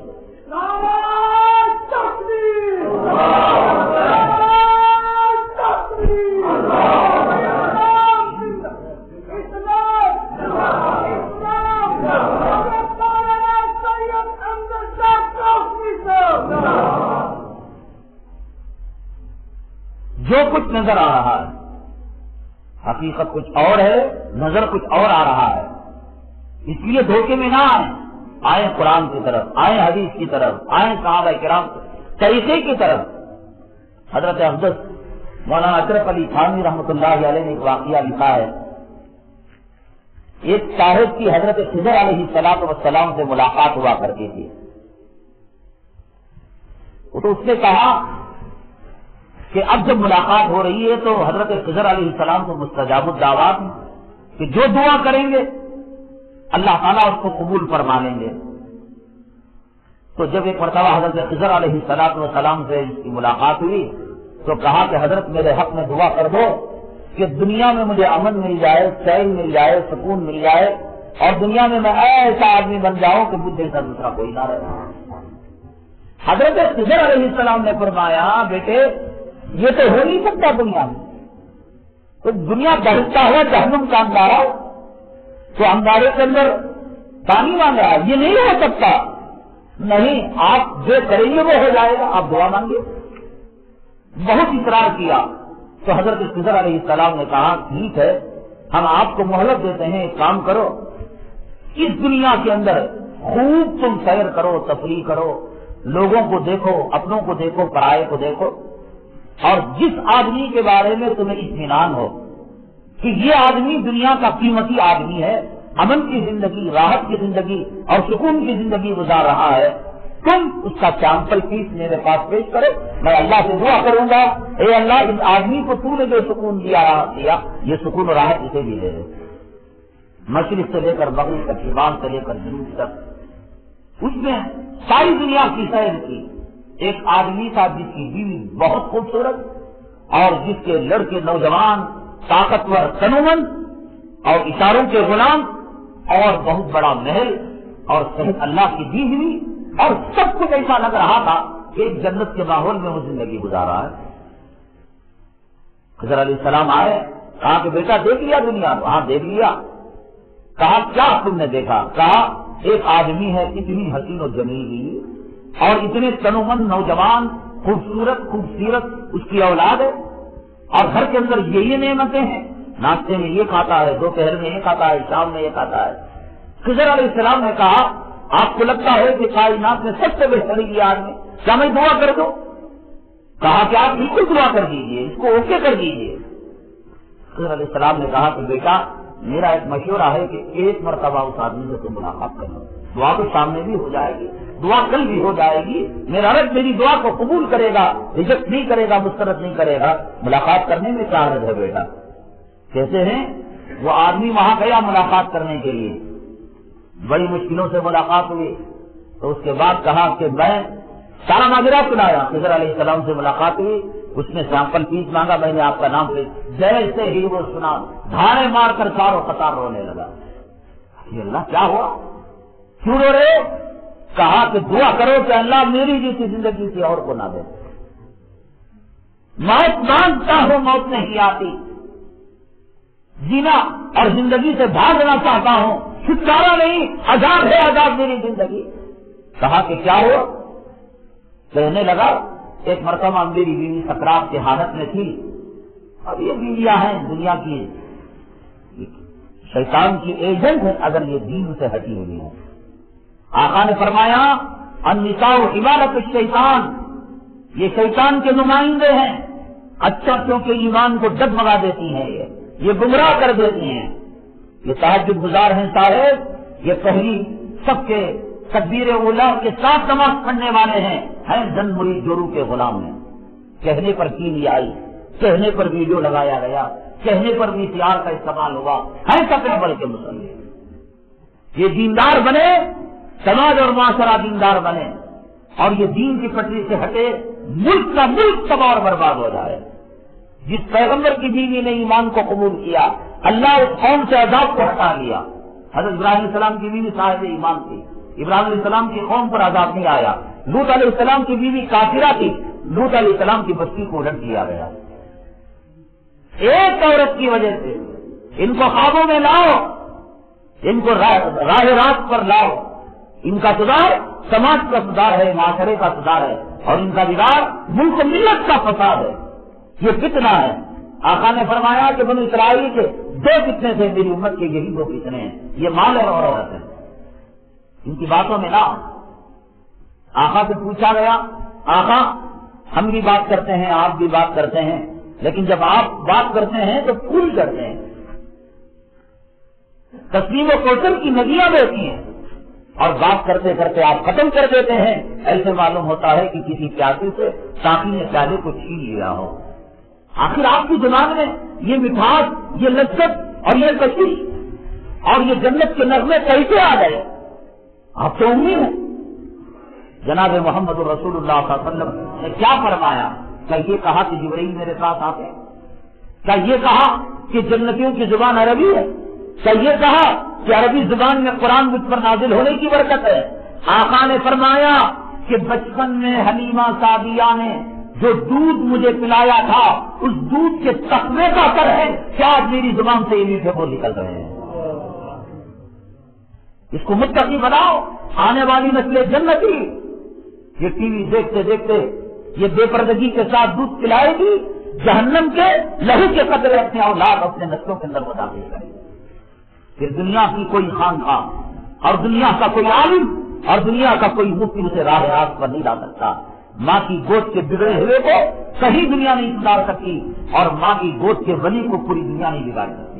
جو کچھ نظر آ رہا ہے حقیقت کچھ اور ہے، نظر کچھ اور آ رہا ہے، اس لیے دھوکے میں نہ آئیں، آئیں قرآن کی طرف، آئیں حدیث کی طرف، آئیں صحابہ کرام طریقے کی طرف۔ حضرت افضل مولانا اشرف علی تھانوی رحمۃ اللہ علیہ نے ایک واقعہ لکھا ہے، ایک صاحب کی حضرت خضر علیہ الصلوۃ والسلام سے ملاقات ہوا کرتی تھی، تو اس نے کہا کہ اب جب ملاقات ہو رہی ہے تو حضرت خضر علیہ السلام کو مستجاب الدعوات کہ جو دعا کریں گے اللہ تعالیٰ اس کو قبول فرما لیں گے۔ تو جب ایک مرتبہ حضرت خضر علیہ السلام سے اس کی ملاقات ہوئی تو کہا کہ حضرت میرے حق میں دعا کر دو کہ دنیا میں مجھے امن مل جائے، چین مل جائے، سکون مل جائے، اور دنیا میں میں ایسا آدمی بن جاؤں کہ مجھ جیسا دوسرا کوئی نہ رہے۔ حضرت خضر علیہ السلام نے فرمایا بیٹے یہ تو ہو نہیں سکتا دنیا میں، تو دنیا بہتا ہوا جہنم کا اندارہ، تو اندارے کے اندر پانی مانگا، یہ نہیں ہو سکتا۔ نہیں، آپ جو کریں گے وہ ہو جائے گا، آپ دعا مانگے۔ بہت اصرار کیا تو حضرت خضر علیہ السلام نے کہا ٹھیک ہے ہم آپ کو مہلت دیتے ہیں، ایک کام کرو، اس دنیا کے اندر خوب تم سیر کرو، تفریح کرو، لوگوں کو دیکھو، اپنوں کو دیکھو، پرائے کو دیکھو، اور جس آدمی کے بارے میں تمہیں اطمینان ہو کہ یہ آدمی دنیا کا قیمتی آدمی ہے، امن کی زندگی، راحت کی زندگی اور سکون کی زندگی گزار رہا ہے، تم اس کا سیمپل پیس میرے پاس پیش کرو، میں اللہ سے دعا کروں گا اے اللہ اس آدمی کو تو نے جو سکون دیا راحت دیا یہ سکون و راحت اسے بھی دے دے۔ مشرق سے لے کر مغرب تک، شمال سے لے کر جنوب تک، اس میں ساری دنیا کی سیر کی۔ ایک آدمی تھا جس کی بیوی بہت خوبصورت اور جس کے لڑکے نوجوان طاقتور تنومند اور اشاروں کے غلام اور بہت بڑا محل اور صحت اللہ کی دی ہوئی، اور سب کچھ ایسا لگ رہا تھا کہ ایک جنت کے ماحول میں وہ زندگی گزار رہا ہے۔ خضر علیہ السلام آئے، کہا کہ بیٹا دیکھ لیا دنیا؟ ہاں دیکھ لیا۔ کہا کیا تم نے دیکھا؟ کہا ایک آدمی ہے اتنی حسین و جمیل اور اتنے تنومند نوجوان، خوبصورت خوبصورت اس کی اولاد ہے، اور گھر کے اندر یہ یہ نعمتیں ہیں، ناشتے میں یہ کھاتا ہے، دوپہر میں یہ کھاتا ہے، شام میں یہ کھاتا ہے۔ خضر علیہ السلام نے کہا آپ کو لگتا ہے کہ کائنات میں سب سے بہترین یہ آدمی، کیا میں دعا کر دوں؟ کہا کہ آپ بالکل دعا کر دیجیے، اس کو اوکے کر دیجیے۔ خضر علیہ السلام نے کہا کہ بیٹا میرا ایک مشورہ ہے کہ ایک مرتبہ اس آدمی سے تم ملاقات کرنا، دعا تو سامنے بھی ہو جائے گی، دعا کل بھی ہو جائے گی، میرا رب میری دعا کو قبول کرے گا، ریجیکٹ نہیں کرے گا، مسترد نہیں کرے گا، ملاقات کرنے میں کیا حرج ہے بیٹا؟ کیسے ہیں؟ وہ آدمی وہاں گیا ملاقات کرنے کے لیے، بڑی مشکلوں سے ملاقات ہوئی، تو اس کے بعد کہا کہ میں سارا ماجرا سنایا۔ خضر علیہ السلام سے ملاقات ہوئی، اس نے سیمپل پیس مانگا، میں نے آپ کا نام لکھ، جیسے ہی وہ سنا دھاڑے مار کر چاروں قطار رونے لگا۔ یہ اللہ کیا ہوا؟ کیوں رو رہے؟ کہا کہ دعا کرو کہ اللہ میری جیسی زندگی کسی اور کو نہ دے، موت مانگتا ہوں موت نہیں آتی، جینا اور زندگی سے بھاگنا چاہتا ہوں، چھٹکارا نہیں، عذاب ہے عذاب میری زندگی۔ کہا کہ کیا ہوا؟ کہنے لگا ایک مرتبہ میری بیوی سکرات کی حالت میں تھی، اب یہ بیویاں ہیں دنیا کی شیطان کی ایجنٹ ہے اگر یہ دین سے ہٹی ہوئی ہے۔ آقا نے فرمایا النساء عبادت الشیطان، یہ شیطان کے نمائندے ہیں، اچھا کیونکہ ایمان کو ڈگمگا دیتی ہیں، یہ یہ گمراہ کر دیتی ہیں، یہ تہجد گزار ہیں صاحب، یہ پہلی سب کے تکبیر اولا کے ساتھ نماز پڑھنے والے ہیں، ہیں جن مرید جورو کے غلام ہیں۔ کہنے پر کینی آئی، کہنے پر ویڈیو لگایا گیا، کہنے پر وی سی آر کا استعمال ہوا، ہے سکڑے بڑھ کے مسلمان، یہ دیندار بنے، سماج اور معاشرہ دیندار بنے، اور یہ دین کی پٹری سے ہٹے، ملک کا ملک تباہ اور برباد ہو جائے۔ جس پیغمبر کی بیوی نے ایمان کو قبول کیا، اللہ اس قوم سے عذاب کو ہٹا لیا۔ حضرت ابراہیم علیہ السلام کی بیوی صاحب ایمان تھی، ابراہیم علیہ السلام کی قوم پر عذاب نہیں آیا۔ لوط علیہ السلام کی بیوی کافرہ تھی، لوط علیہ السلام کی بستی کو الٹ دیا گیا۔ ایک عورت کی وجہ سے ان کو خوابوں میں لاؤ، ان کو راہ راست پر لاؤ، ان کا سدھار سماج کا سدھار ہے، معاشرے کا سدھار ہے، اور ان کا بگاڑ ملک ملت کا فساد ہے۔ یہ فتنہ ہے. آقا نے فرمایا کہ بنو اسرائیل کے دو فتنے تھے میری امت کے، یہی دو فتنے ہیں، یہ مال ہے اور عورت ہے. ان کی باتوں میں نہ آقا سے پوچھا گیا آقا ہم بھی بات کرتے ہیں آپ بھی بات کرتے ہیں، لیکن جب آپ بات کرتے ہیں تو پھول کرتے ہیں، تسلیم و کوثر کی ندیاں بہتی ہیں، اور بات کرتے کرتے آپ ختم کر دیتے ہیں. ایسے معلوم ہوتا ہے کہ کسی پیاسے سے ساقی نے پیالے کو چھین لیا ہو. آخر آپ کی زبان میں یہ مٹھاس، یہ لذت اور یہ کشش اور یہ جنت کے نغمے کیسے آ گئے؟ آپ تو امید ہیں. جناب محمد رسول اللہ صلی اللہ علیہ وسلم نے کیا فرمایا؟ کیا یہ کہا کہ جبرائیل میرے ساتھ آتے ہیں؟ کیا یہ کہا کہ جنتیوں کی زبان عربی ہے؟ کیا یہ کہا کہ عربی زبان میں قرآن مجھ پر نازل ہونے کی برکت ہے؟ آقا نے فرمایا کہ بچپن میں حلیمہ سعدیہ نے جو دودھ مجھے پلایا تھا اس دودھ کے تقوی کا اثر ہے کیا آج میری زبان سے یہ میٹھے بول نکل رہے ہیں. اس کو متقی بناؤ، آنے والی نسلیں جنتی یہ ٹی وی دیکھتے دیکھتے یہ بے پردگی کے ساتھ دودھ پلائے گی، جہنم کے لہو کے قطرے اپنے اولاد اپنے نسلوں کے اندر وہ داخل کرے گی. پھر دنیا کی کوئی خانقاہ اور دنیا کا کوئی عالم اور دنیا کا کوئی مفتی اسے راہ راست پر نہیں لا سکتا. ماں کی گود کے بگڑے ہوئے کو کہیں دنیا نہیں سدھار سکتی اور ماں کی گود کے ولی کو پوری دنیا نہیں بگاڑ سکتی.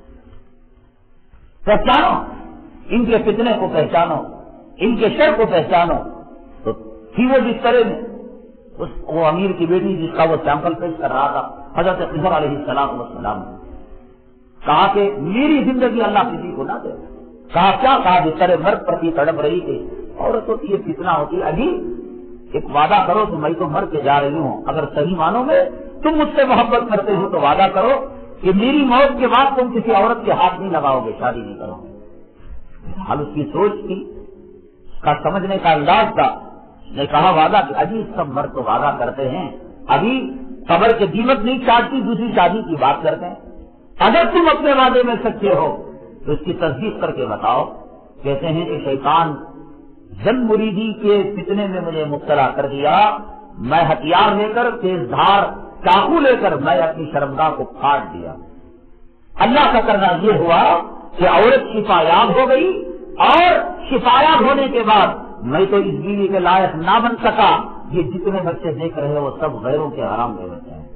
پہچانو ان کے فتنے کو، پہچانو ان کے شر کو پہچانو. تو تھی وہ جس طرح میں اس وہ امیر کی بیٹی جس کا وہ سیمپل پیش کر رہا تھا حضرت خضر علیہ السلام والسلام نے کہا کہ میری زندگی اللہ کسی کو نہ دے. کہا کیا؟ کہا جس طرح مرد پر کی تڑپ رہی تھی عورت ہوتی ہے فتنہ ہوتی ہے. ابھی ایک وعدہ کرو کہ میں تو مر کے جا رہی ہوں، اگر صحیح مانو گے تم مجھ سے محبت کرتے ہو تو وعدہ کرو کہ میری موت کے بعد تم کسی عورت کے ہاتھ نہیں لگاؤ گے، شادی نہیں کرو گے. حال اس کی سوچ کی، اس کا سمجھنے کا انداز تھا. نے کہا وعدہ کہ ابھی سب مرد تو وعدہ کرتے ہیں، ابھی قبر کے دیمک نہیں چاٹتی دوسری شادی کی بات کرتے ہیں. اگر تم اپنے وعدے میں سچے ہو تو اس کی تصدیق کر کے بتاؤ. کہتے ہیں کہ شیطان جن مریدی کے فتنے میں مجھے مبتلا کر دیا، میں ہتھیار لے کر تیز دھار چاقو لے کر میں اپنی شرمگاہ کو پھاڑ دیا. اللہ کا کرنا یہ ہوا کہ عورت شفا یاب ہو گئی، اور شفا یاب ہونے کے بعد میں تو اس بیوی کے لائق نہ بن سکا. یہ جتنے بچے دیکھ رہے ہیں وہ سب غیروں کے حرام کے بچے ہیں.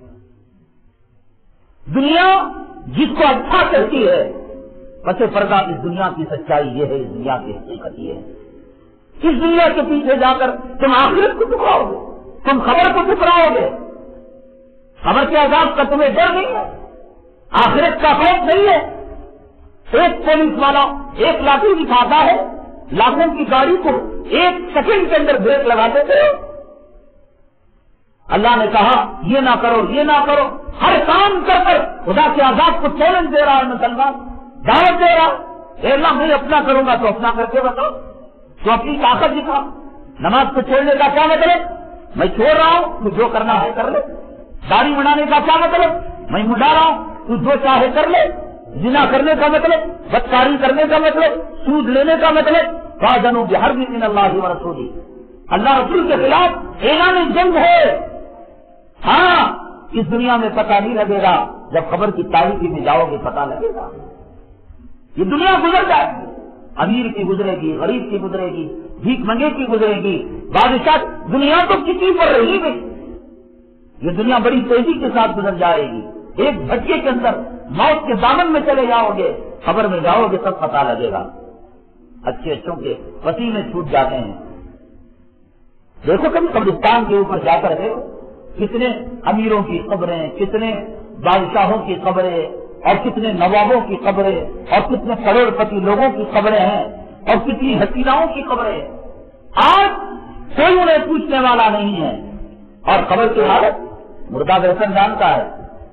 دنیا جس کو اچھا کہتی ہے پس پردہ اس دنیا کی سچائی یہ ہے، اس دنیا کی حقیقت یہ ہے. اس دنیا کے پیچھے جا کر تم آخرت کو ٹکراؤ گے، تم خبر کو ٹکراؤ گے. خبر کے عذاب کا تمہیں ڈر نہیں ہے، آخرت کا خوف نہیں ہے. ایک پولیس والا ایک لاٹھی دکھاتا ہے، لاکھوں کی گاڑی کو ایک سیکنڈ کے اندر بریک لگا دیتے ہو. اللہ نے کہا یہ نہ کرو یہ نہ کرو، ہر کام کر کر خدا کے عذاب کو چیلنج دے رہا ہے مسلمان، دعوت دے رہا. اے اللہ میں اپنا کروں گا تو اپنا کر کے بتاؤ، تو اپنی طاقت دکھا. نماز کو چھوڑنے کا کیا مطلب؟ میں چھوڑ رہا ہوں تو جو کرنا ہے کر لے. داڑھی بڑھانے کا کیا مطلب؟ میں مڈا رہا ہوں تو جو چاہے کر لے. زنا کرنے کا مطلب، بدکاری کرنے کا مطلب، سود لینے کا مطلب فاذنوا بحرب من اللہ ورسولہ، اللہ رسول کے خلاف اعلان جنگ ہے. ہاں اس دنیا میں پتہ نہیں لگے گا، جب قبر کی تاریکی میں جاؤ گے پتہ لگے گا. یہ دنیا گزر جائے گی، امیر کی گزرے گی، غریب کی گزرے گی، بھیک منگے کی گزرے گی، بادشاہ. دنیا تو کسی پر رہی گئی. یہ دنیا بڑی تیزی کے ساتھ گزر جائے گی. ایک جھٹکے کے اندر موت کے دامن میں چلے جاؤ گے، خبر میں جاؤ گے تب پتہ لگے گا. اچھے اچھوں کے پسینے چھوٹ جاتے ہیں. دیکھو کبھی قبرستان کے اوپر جا کر ہے کتنے امیروں کی قبریں، کتنے بادشاہوں کی قبریں، اور کتنے نوابوں کی قبریں، اور کتنے کروڑ پتی لوگوں کی قبریں ہیں، اور کتنی حسیناؤں کی قبریں. آج کوئی انہیں پوچھنے والا نہیں ہے. اور قبر کی حالت مردہ ویسن جانتا ہے،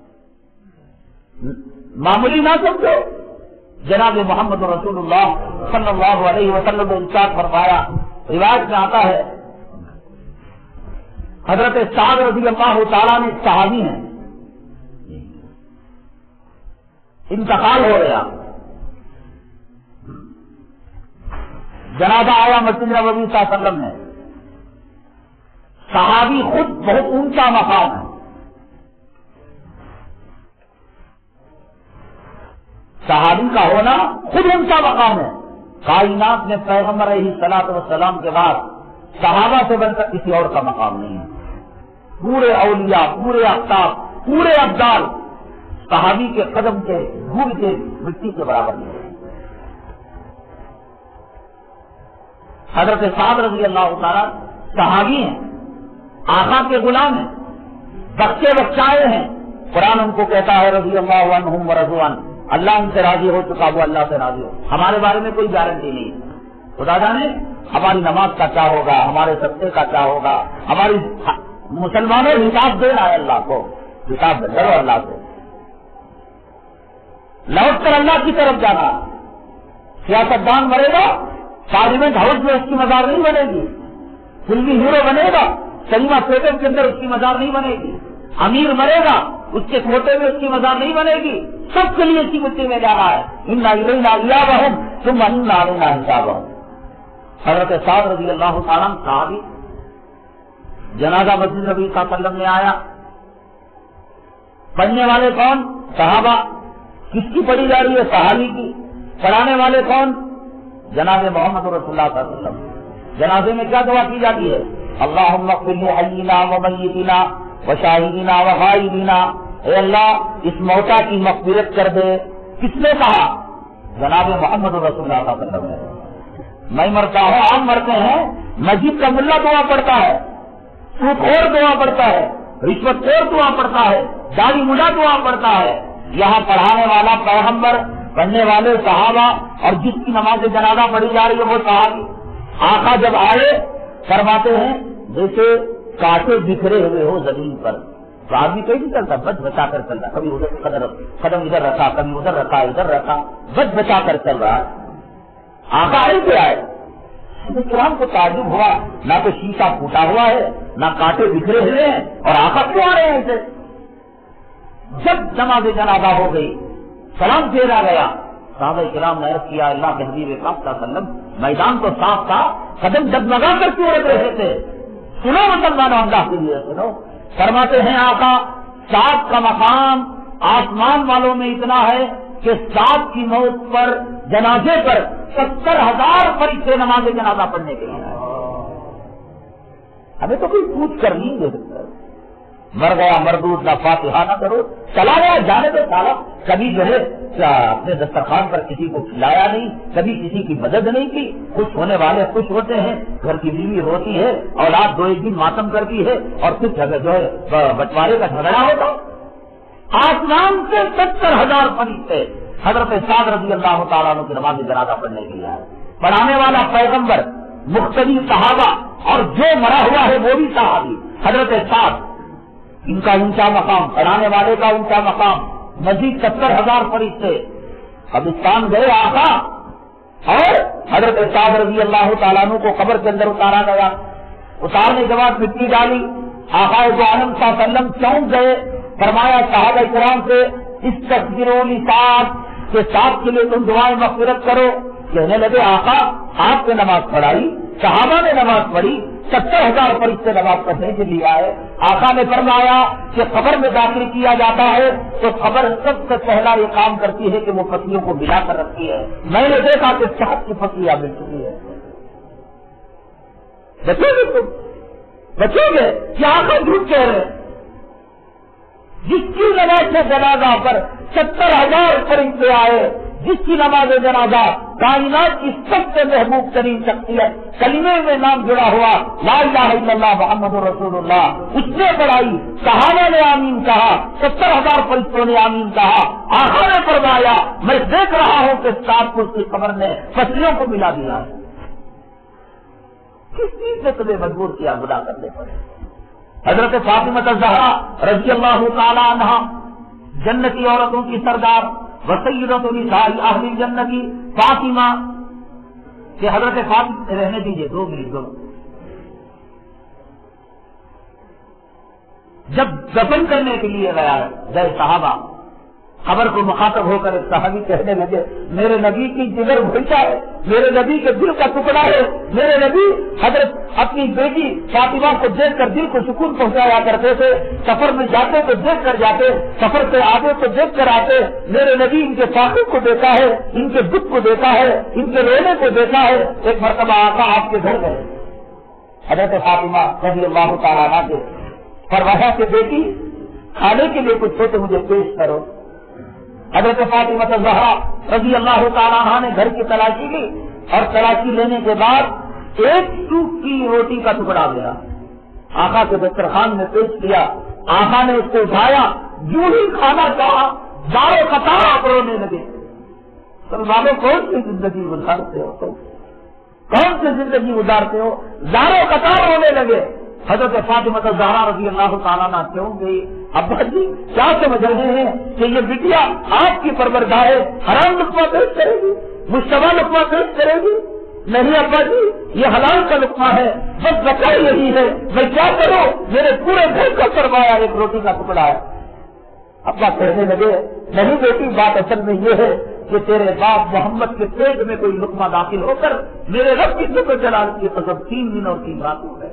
معمولی نہ سمجھو. جناب محمد رسول اللہ صلی اللہ علیہ وسلم نے ارشاد فرمایا، روایت میں آتا ہے حضرت سعد رضی اللہ تعالیٰ نے صحابی ہیں، انتقال ہو گیا، جنازہ آیا مسجد نبوی صلی اللہ علیہ وسلم نے. صحابی خود بہت اونچا مقام ہے، کائن کا ہونا خود ان کا مقام ہے. کائنات میں پیغمبر علیہ الصلوۃ والسلام کے بعد صحابہ سے بن کر کسی اور کا مقام نہیں ہے. پورے اولیاء، پورے اقطاب، پورے ابدال صحابی کے قدم کے دھول کے مٹی کے برابر نہیں ہے. حضرت سعد رضی اللہ تعالیٰ صحابی ہیں، آقا کے غلام ہیں، بچے بچائے ہیں. قرآن ان کو کہتا ہے رضی اللہ عنہم ورضوا عنہ، اللہ ان سے راضی ہو چکا، وہ اللہ سے راضی ہو. ہمارے بارے میں کوئی گارنٹی نہیں. خدا جانے ہماری نماز کا کیا ہوگا، ہمارے صدقے کا کیا ہوگا. ہماری مسلمانوں حساب دینا ہے اللہ کو، حساب دے کرو اللہ سے، لوٹ کر اللہ کی طرف جانا. سیاست دان مرے گا پارلیمنٹ ہاؤس میں اس کی مزار نہیں بنے گی. فلمی ہیرو بنے گا سنیما تھیٹر کے اندر اس کی مزار نہیں بنے گی. امیر مرے گا اس کے کھوٹے میں اس کی مزار نہیں بنے گی. سب کے لیے اسی مٹی میں جانا ہے. انا الینا ایابہم ثم انا علینا حسابہم. حضرت سعد رضی اللہ تعالیٰ صحابی، جنازہ مسجد نبی صلی اللہ علیہ وسلم میں آیا. پڑھنے والے کون؟ صحابہ. کس کی پڑھی جا رہی ہے؟ صحابی کی. پڑھانے والے کون؟ جناب محمد رسول اللہ صلی اللہ علیہ وسلم. جنازے میں کیا دعا کی جاتی ہے؟ اللہم اغفر لحینا ومیتنا وشاہدنا وغائبنا. اے اللہ اس موتا کی مغفرت کر دے. کس نے کہا؟ جناب محمد رسول اللہ صلی اللہ علیہ وسلم نے. میں مرتا ہوں، عام مرتے ہیں. مسجد کا ملا دعا پڑتا ہے، سود خور دعا پڑتا ہے، رشوت خور دعا پڑتا ہے، داڑھی ملا دعا پڑتا ہے. یہاں پڑھانے والا پیغمبر، پڑھنے والے صحابہ، اور جس کی نماز جنازہ پڑھی جا رہی ہے وہ صحابی. آقا جب آئے فرماتے ہیں جیسے کانٹے بکھرے ہوئے ہو زمین پر. تو آدمی کوئی نہیں چلتا، بچ بچا کر چل رہا. کبھی ادھر قدر قدم ادھر رکھا، کبھی ادھر رکھا، ادھر رکھا، بچ بچا کر چل رہا. آقا آئے کیا آئے؟ کرام کو تعجب ہوا، نہ تو شیشہ پھوٹا ہوا ہے، نہ کانٹے بکھرے ہوئے ہیں، اور آقا کیوں آ رہے ہیں ایسے؟ جب نماز جنازہ ہو گئی، سلام پھیرا گیا، صحابہ کرام نے عرض کیا اللہ کے حبیب پاک صلی اللہ علیہ وسلم میدان تو صاف تھا، قدم جگمگا کر کیوں رکھ رہے تھے؟ سنو مسلمانوں، اللہ کے لیے سنو. فرماتے ہیں آقا سات کا مقام آسمان والوں میں اتنا ہے کہ سات کی موت پر، جنازے پر ستر ہزار فرشتے نماز جنازہ پڑھنے کے لیے. ہمیں تو کوئی پوچھ کر نہیں دے سکتا. مر گیا مردود، نہ فاتحہ نہ کرو، چلا گیا جانے دو سالا. کبھی جو ہے اپنے دسترخوان پر کسی کو کھلایا نہیں، کبھی کسی کی مدد نہیں کی. خوش ہونے والے خوش ہوتے ہیں، گھر کی بیوی روتی ہے، اولاد دو ایک دن ماتم کرتی ہے، اور پھر جو ہے بٹوارے کا جھگڑا ہوتا. آسمان سے ستر ہزار فرشتے حضرت سعد رضی اللہ تعالیٰ عنہ کی نماز جنازہ پڑھنے کے لیے آئے. پڑھانے والا پیغمبر، مختلف صحابہ، اور جو مرا ہوا ہے وہ بھی صحابی. حضرت سعد، ان کا اونچا مقام، پڑھانے والے کا اونچا مقام، مزید ستر ہزار فرشتے. قبرستان گئے آقا، اور حضرت سعد رضی اللہ تعالیٰ عنہ کو قبر کے اندر اتارا گیا. اتارنے کے بعد مٹی ڈالی. آقا دو عالم صلی اللہ علیہ وسلم چونک گئے. فرمایا صحابہ کرام سے استغفروا لسعد، کہ سعد کے لیے تم دعائیں مغفرت کرو. کہنے لگے آقا آپ نے نماز پڑھائی، صحابہ نے نماز پڑھی، ستر ہزار فرشتے نماز پڑھنے کے لیے آئے. آقا نے فرمایا کہ قبر میں داخل کیا جاتا ہے تو قبر سب سے پہلا یہ کام کرتی ہے کہ وہ پتلیوں کو ملا کر رکھتی ہے. میں نے دیکھا کہ سعد کی پتلیاں مل چکی ہے. بچو گے تم، بچو گے کیا آقا جھوٹ کہہ رہے ہیں؟ جس کی نماز سے جنازہ پر ستر ہزار فرشتے آئے، جس کی نماز جنازہ کائنات کی سب سے محبوب ترین شخصیت، کلمے میں نام جڑا ہوا لا الہ الا اللہ محمد رسول اللہ، اس نے پڑھائی. صحابہ نے آمین کہا، ستر ہزار فرشتوں نے آمین کہا. آقا نے فرمایا میں دیکھ رہا ہوں کہ ساتھ کو اس کی قبر نے پسلیوں کو ملا دیا ہے. کس چیز نے تمہیں مجبور کیا گناہ کرنے پر؟ حضرت فاطمہ الزہرا رضی اللہ تعالی عنہ، جنتی عورتوں کی سردار، وسیدۃ نساء اہل الجنہ کی فاطمہ، کہ حضرت فاطمہ رہنے دیجیے دو منٹ دو. جب دفن کرنے کے لیے گیا گئے صحابہ، خبر کو مخاطب ہو کر ایک صحابی کہنے لگے میرے نبی کی جگر بھیجا ہے، میرے نبی کے دل کا ٹکڑا ہے. میرے نبی حضرت اپنی بیٹی فاطمہ کو دیکھ کر دل کو سکون پہنچایا کرتے تھے. سفر میں جاتے تو دیکھ کر جاتے, سفر سے آتے تو دیکھ کر آتے. میرے نبی ان کے فاقے کو دیکھا ہے, ان کے دکھ کو دیکھا ہے, ان کے رونے کو دیکھا ہے. ایک مرتبہ آقا آپ کے گھر گئے, حضرت فاطمہ رضی اللہ تعالیٰ عنہا کے فرمایا کہ بیٹی کھانے کے لیے کچھ ہو تو مجھے پیش کرو. حضرت فاطمہ زہرا رضی اللہ تعالیٰ عنہا نے گھر کی تلاشی کی اور تلاشی لینے کے بعد ایک سوکھ کی روٹی کا ٹکڑا ملا, آقا کے دسترخوان میں پیش کیا. آقا نے اس کو اٹھایا, یوں ہی کھانا چاہا, دارو قطار آپ رونے لگے. مسلمانوں کون سی زندگی گزارتے ہو تم, کون سی زندگی گزارتے ہو؟ دارو قطار رونے لگے. حضرت فاطمہ زہرا رضی اللہ تعالیٰ عنہا کیوں گئی؟ ابا جی کیا سمجھ رہے ہیں کہ یہ بٹیا آپ کی پروردگار ہے, حرام لقمہ پیش کرے گی, مشتبہ لقمہ پیش کرے گی؟ نہیں ابا جی, یہ حلال کا لقمہ ہے, بس بتا یہی ہے, میں کیا کروں, میرے پورے گھر کا سرمایہ ایک روٹی کا ٹکڑا ہے. ابا کہنے لگے نہیں بیٹی, بات اصل میں یہ ہے کہ تیرے باپ محمد کے پیٹ میں کوئی لقمہ داخل ہو کر میرے رب کی ذکر جلال کی قسم تین دنوں کی بات ہو گئے.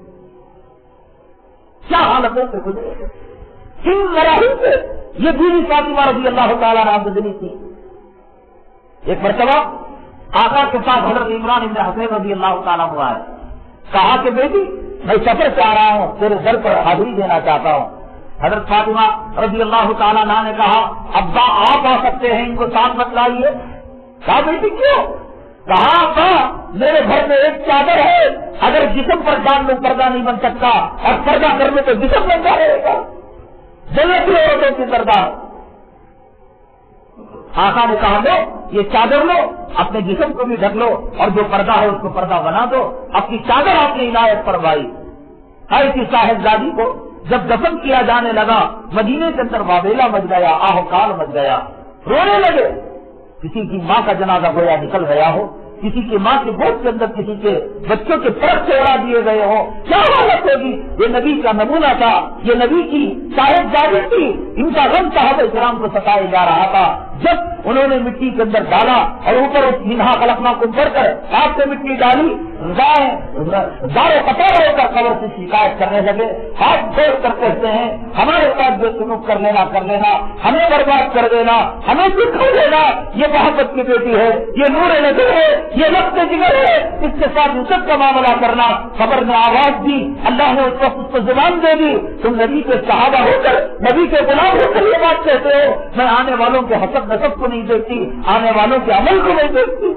کیا حالتوں سے گزرے, کن مراحل سے یہ بیوی فاطمہ رضی اللہ تعالیٰ عنہا گزری تھی. ایک مرتبہ آقا کے ساتھ حضرت عمران بن حسین رضی اللہ تعالیٰ عنہ آئے, کہا کہ بیٹی میں سفر سے آ رہا ہوں, تیرے در پر حاضری دینا چاہتا ہوں. حضرت فاطمہ رضی اللہ تعالیٰ عنہ نے کہا ابا آپ آ سکتے ہیں, ان کو ساتھ مت لائیے. کہا بیٹی کیوں؟ کہا ابا میرے گھر میں ایک چادر ہے, اگر جسم پر ڈال لوں پردہ نہیں بن سکتا, اور پردہ کر لوں تو جسم ننگا رہے گا. جنت لو عورتوں کی پردہ. آقا نے کہا لو یہ چادر لو, اپنے جسم کو بھی ڈھک لو, اور جو پردہ ہے اس کو پردہ بنا دو. اپنی چادر آپ نے عنایت فرمائی. ہر کی صاحبزادی کو جب دفن کیا جانے لگا مدینے کے اندر واویلا مچ گیا, آہوکار مچ گیا, رونے لگے. کسی کی ماں کا جنازہ گویا نکل گیا ہو, کسی کی ماں کے گود کے اندر کسی کے بچوں کے فرق سے اڑا دیے گئے ہوں, کیا حالت ہوگی؟ یہ نبی کا نمونہ تھا, یہ نبی کی صاحبزادی تھی, ان کا غم صحابہ کرام کو ستایا جا رہا تھا. جب انہوں نے مٹی کے اندر ڈالا اور اوپر اس منہا خلقنا کو بڑھ کر آپ سے مٹی ڈالی, دارو قطار ہو کر قبر سے شکایت کرنے لگے, ہاتھ چھوڑ کر کہتے ہیں ہمارے ساتھ جو سلوک کر لینا کر لینا, ہمیں برباد کر دینا, ہمیں سکھا دینا. یہ محبت کی بیٹی ہے, یہ نور نظر ہے, یہ لفظ جگر ہے, اس کے ساتھ عزت کا معاملہ کرنا. خبر میں آواز دی, اللہ نے اس وقت اس کو زبان دے دی. تم نبی کے صحابہ ہو کر, نبی کے غلام ہو کر یہ بات کہتے ہو, میں آنے والوں کے حسب نسب کو نہیں دیکھتی, آنے والوں کے عمل کو نہیں دیکھتی.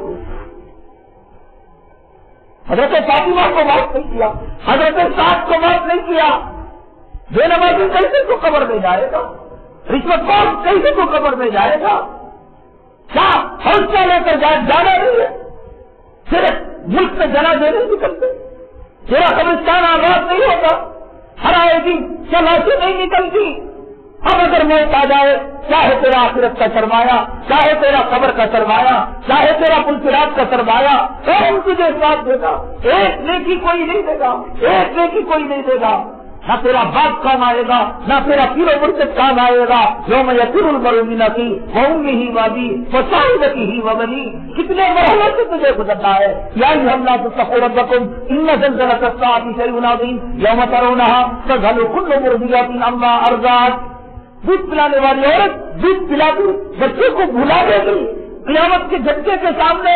حضرت فاطمہ کو معاف نہیں کیا, حضرت سعد کو معاف نہیں کیا. بے نمازی کیسے تو قبر میں جائے گا, رشوت خوار کیسے تو قبر میں جائے گا. کیا حوصلہ لے کر جانا نہیں ہے, صرف ملک میں جنا دینے نکلتے, تیرا قبرستان آزاد نہیں ہوتا, ہر آئے دن چلاسی نہیں نکلتی. اب اگر موت آ جائے, چاہے تیرا آخرت کا سرمایہ, چاہے تیرا قبر کا سرمایہ, چاہے تیرا پلچرات کا سرمایہ, کون تجھے ساتھ دے گا؟ ایک نیکی کوئی نہیں دے گا, ایک نیکی کوئی نہیں دے گا. نہ تیرا باپ کام آئے گا, نہ تیرا پیرو مرشد کام آئے گا. یوم یفر المرء من اخیہ وامہ وابیہ وصاحبتہ وبنیہ. کتنے مرحلے سے تجھے گزرنا ہے. یا ایھا الناس اتقوا ربکم ان زلزلۃ الساعۃ شیء عظیم یوم ترونھا تذہل کل مرضعۃ عما ارضعت. دودھ پلانے والی عورت دودھ پلا دی, بچے کو بھلا دے گی قیامت کے جھٹکے کے سامنے,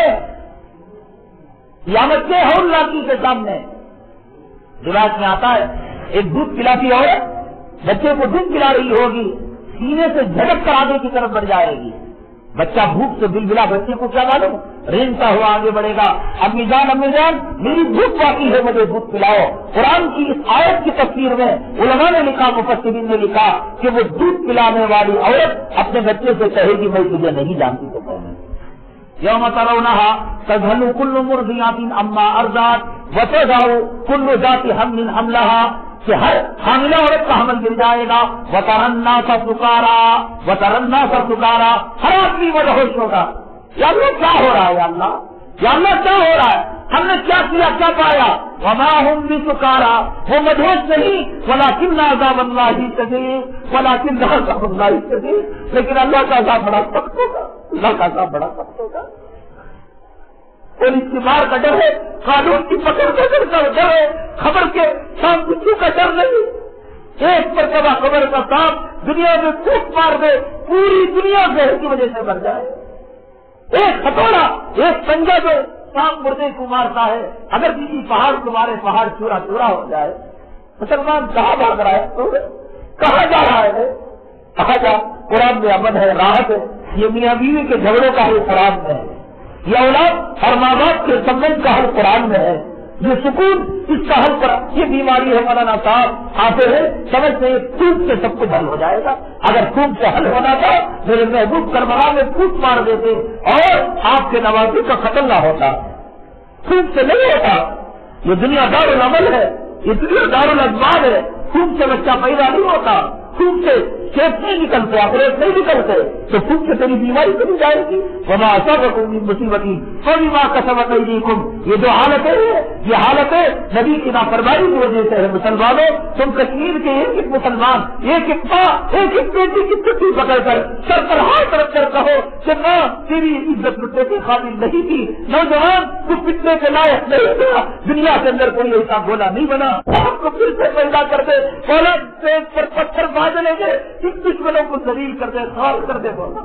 قیامت کے ہول لاٹھی کے سامنے. روایت میں آتا ہے ایک دودھ پلاتی عورت بچے کو دودھ پلا رہی ہوگی, سینے سے جھٹک کر آگے کی طرف بڑھ جائے گی. بچہ بھوک سے بل بلا, بچے کو کیا معلوم, رینگتا ہوا آگے بڑھے گا, امی جان امی جان میری بھوک باقی ہے, مجھے دودھ پلاؤ. قرآن کی اس آیت کی تفسیر میں علماء نے لکھا, مفسرین نے لکھا کہ وہ دودھ پلانے والی عورت اپنے بچے سے کہے گی میں تجھے نہیں جانتی تو کہنے. یوم ترونھا تذہل کل مرضعۃ عما ارضعت وتضع کل ذات حمل حملھا, کہ ہر حاملہ عورت کا حمل گر جائے گا. وتری الناس سکارا وتری الناس سکارا, ہر آدمی مدہوش ہوگا. یا اللہ کیا ہو رہا ہے, یا اللہ یا اللہ کیا ہو رہا ہے, ہم نے کیا کیا کیا پایا. وما هم بسکارا, وہ مدہوش نہیں, ولکن عذاب اللہ شدید ولکن عذاب اللہ شدید. لیکن اللہ کا عذاب بڑا سخت ہوگا, اللہ کا عذاب بڑا سخت ہوگا. پولیس کی مار کا ڈر ہے، قانون کی پکڑ کا ڈر ہے، خبر کے شام کچھ کا ڈر نہیں. ایک مرتبہ خبر کا سانپ دنیا میں پھونک مار دے، پوری دنیا زہر کی وجہ سے مر جائے. ایک ہتھوڑا، ایک پنجہ جو سانپ مردے کو مارتا ہے، اگر کسی پہاڑ کو مارے پہاڑ چورا چورا ہو جائے. مسلمان کہاں بھاگ رہا ہے؟ کہاں جا رہا ہے؟ کہاں جا؟ قرآن میں امن ہے، راحت ہے. یہ میاں بیوی کے جھگڑوں کا حل قرآن میں ہے، یہ اولاد اور ماں باپ کے سبند کا حل قرآن میں ہے، یہ سکون اس کا حل قرآن. یہ بیماری ہے مولانا صاحب آتے ہیں سمجھتے ہیں پھوٹ سے سب کچھ حل ہو جائے گا. اگر پھوٹ سے حل ہونا تھا میرے محبوب کربلا میں پھوٹ مار دیتے اور آپ کے نوازی کا قتل نہ ہوتا. پھوٹ سے نہیں ہوتا. یہ دنیا دارالعمل ہے، یہ دنیا دارالازمان ہے. پھوٹ سے بچہ پیدا نہیں ہوتا، پھوٹ سے شیپ نہیں نکلتے، آپریٹ نہیں نکلتے، تو پھوٹ سے تیری بیماری چلی جائے گی. وما اصابکم من مصیبت فبما کسبت ایدیکم. یہ جو حالت ہے یہ حالت ہے نبی کی نافرمانی کی وجہ سے ہے. مسلمانوں تم کشمیر کے ایک ایک مسلمان ایک ایک ماں ایک ایک بیٹی کی چٹھی پکڑ کر سر پر ہاتھ رکھ کر کہو کہ ماں تیری عزت لٹنے کے قابل نہیں تھی، نوجوان تو پٹنے کے لائق نہیں تھا، دنیا کے اندر کوئی ایسا بولا نہیں بنا، آپ کو پھر سے پیدا کر دے، بولا پیٹ پر پتھر باندھ لیں گے، دشمنوں کو ذلیل کر دے، خار کر دے. بولا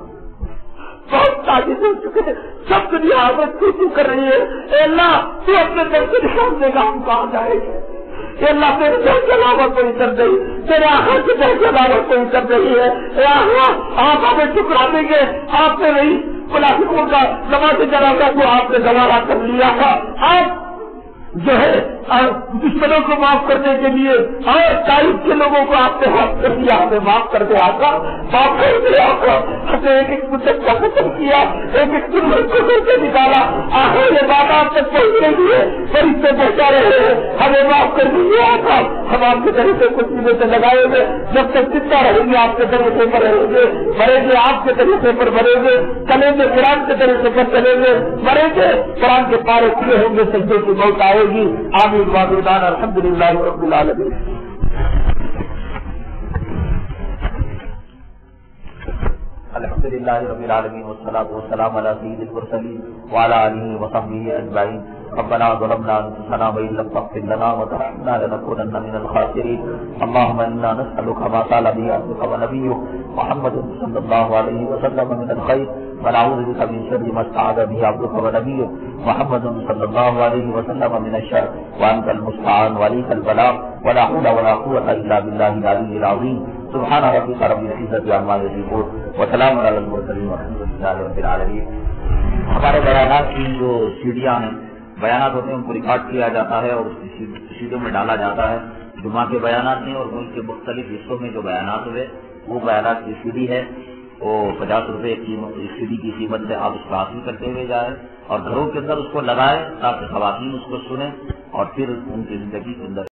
بہت تاجر ہو چکے ہیں، سب دنیا آگے تو کر رہی ہے. اے اللہ تو اپنے دل سے نکال دے گا، ہم کہاں جائیں گے؟ اے اللہ تیرے دل کے علاوہ کوئی کر رہی، تیرے آخر کے دل کے علاوہ کوئی کر رہی ہے. اے اللہ آپ ہمیں ٹکرا دیں گے، آپ نے نہیں ملازموں کا نماز جنازہ کو آپ نے گوارا کر لیا تھا. آپ جو ہے دشمنوں کو معاف کرنے کے لیے اور تاریخ کے لوگوں کو آپ نے معاف کر دیا، آپ نے معاف کر دیا آقا، معاف کر دیا آقا. ہم نے ایک ایک مدت کا ختم کیا، ایک ایک دن کو کر کے نکالا. آخر یہ بات آپ تک پہنچنے کے لیے بڑی سے پہنچا رہے ہیں، ہمیں معاف کر دیجیے آقا. ہم آپ کے طریقے کچھ چیزوں سے لگائے گے، جب تک زندہ رہیں گے آپ کے طریقے پر رہیں گے، مریں گے آپ کے طریقے پر مریں گے، چلیں گے قرآن کے طریقے پر چلیں گے، مریں گے قرآن کے پارے کھلے ہوں گے، سجدے کی موت آئے گی. آمین وعدان الحمد للہ رب العالمین. الحمد للہ رب العالمین والصلاة والسلام علی سید المرسلین وعلی آلہ وصحبہ اجمعین. ربنا ظلمنا انفسنا وان لم تغفر لنا وترحمنا لنكونن من الخاسرين. اللهم انا نسألك ما قال به عبدك ونبيك محمد صلى الله عليه وسلم من الخير ونعوذ بك من شر ما استعاذ به عبدك ونبيك محمد صلى الله عليه وسلم من الشر وانت المستعان وعليك البلاغ ولا حول ولا قوة الا بالله العلي العظيم. سبحان ربك رب العزة عما يصفون وسلام على المرسلين والحمد لله رب العالمين. ہمارے بیانات کی جو سیڑیاں ہیں، بیانات ہوتے ہیں، ان کو ریکارڈ کیا جاتا ہے اور سیڈوں میں ڈالا جاتا ہے. جمعہ کے بیانات میں اور ملک کے مختلف حصوں میں جو بیانات ہوئے وہ بیانات کی سیڑھی ہے، وہ پچاس روپے کی سیڑھی کی قیمت سے آپ اس کو حاصل کرتے ہوئے جائیں اور گھروں کے اندر اس کو لگائیں تاکہ خواتین اس کو سنیں اور پھر ان کی زندگی کے اندر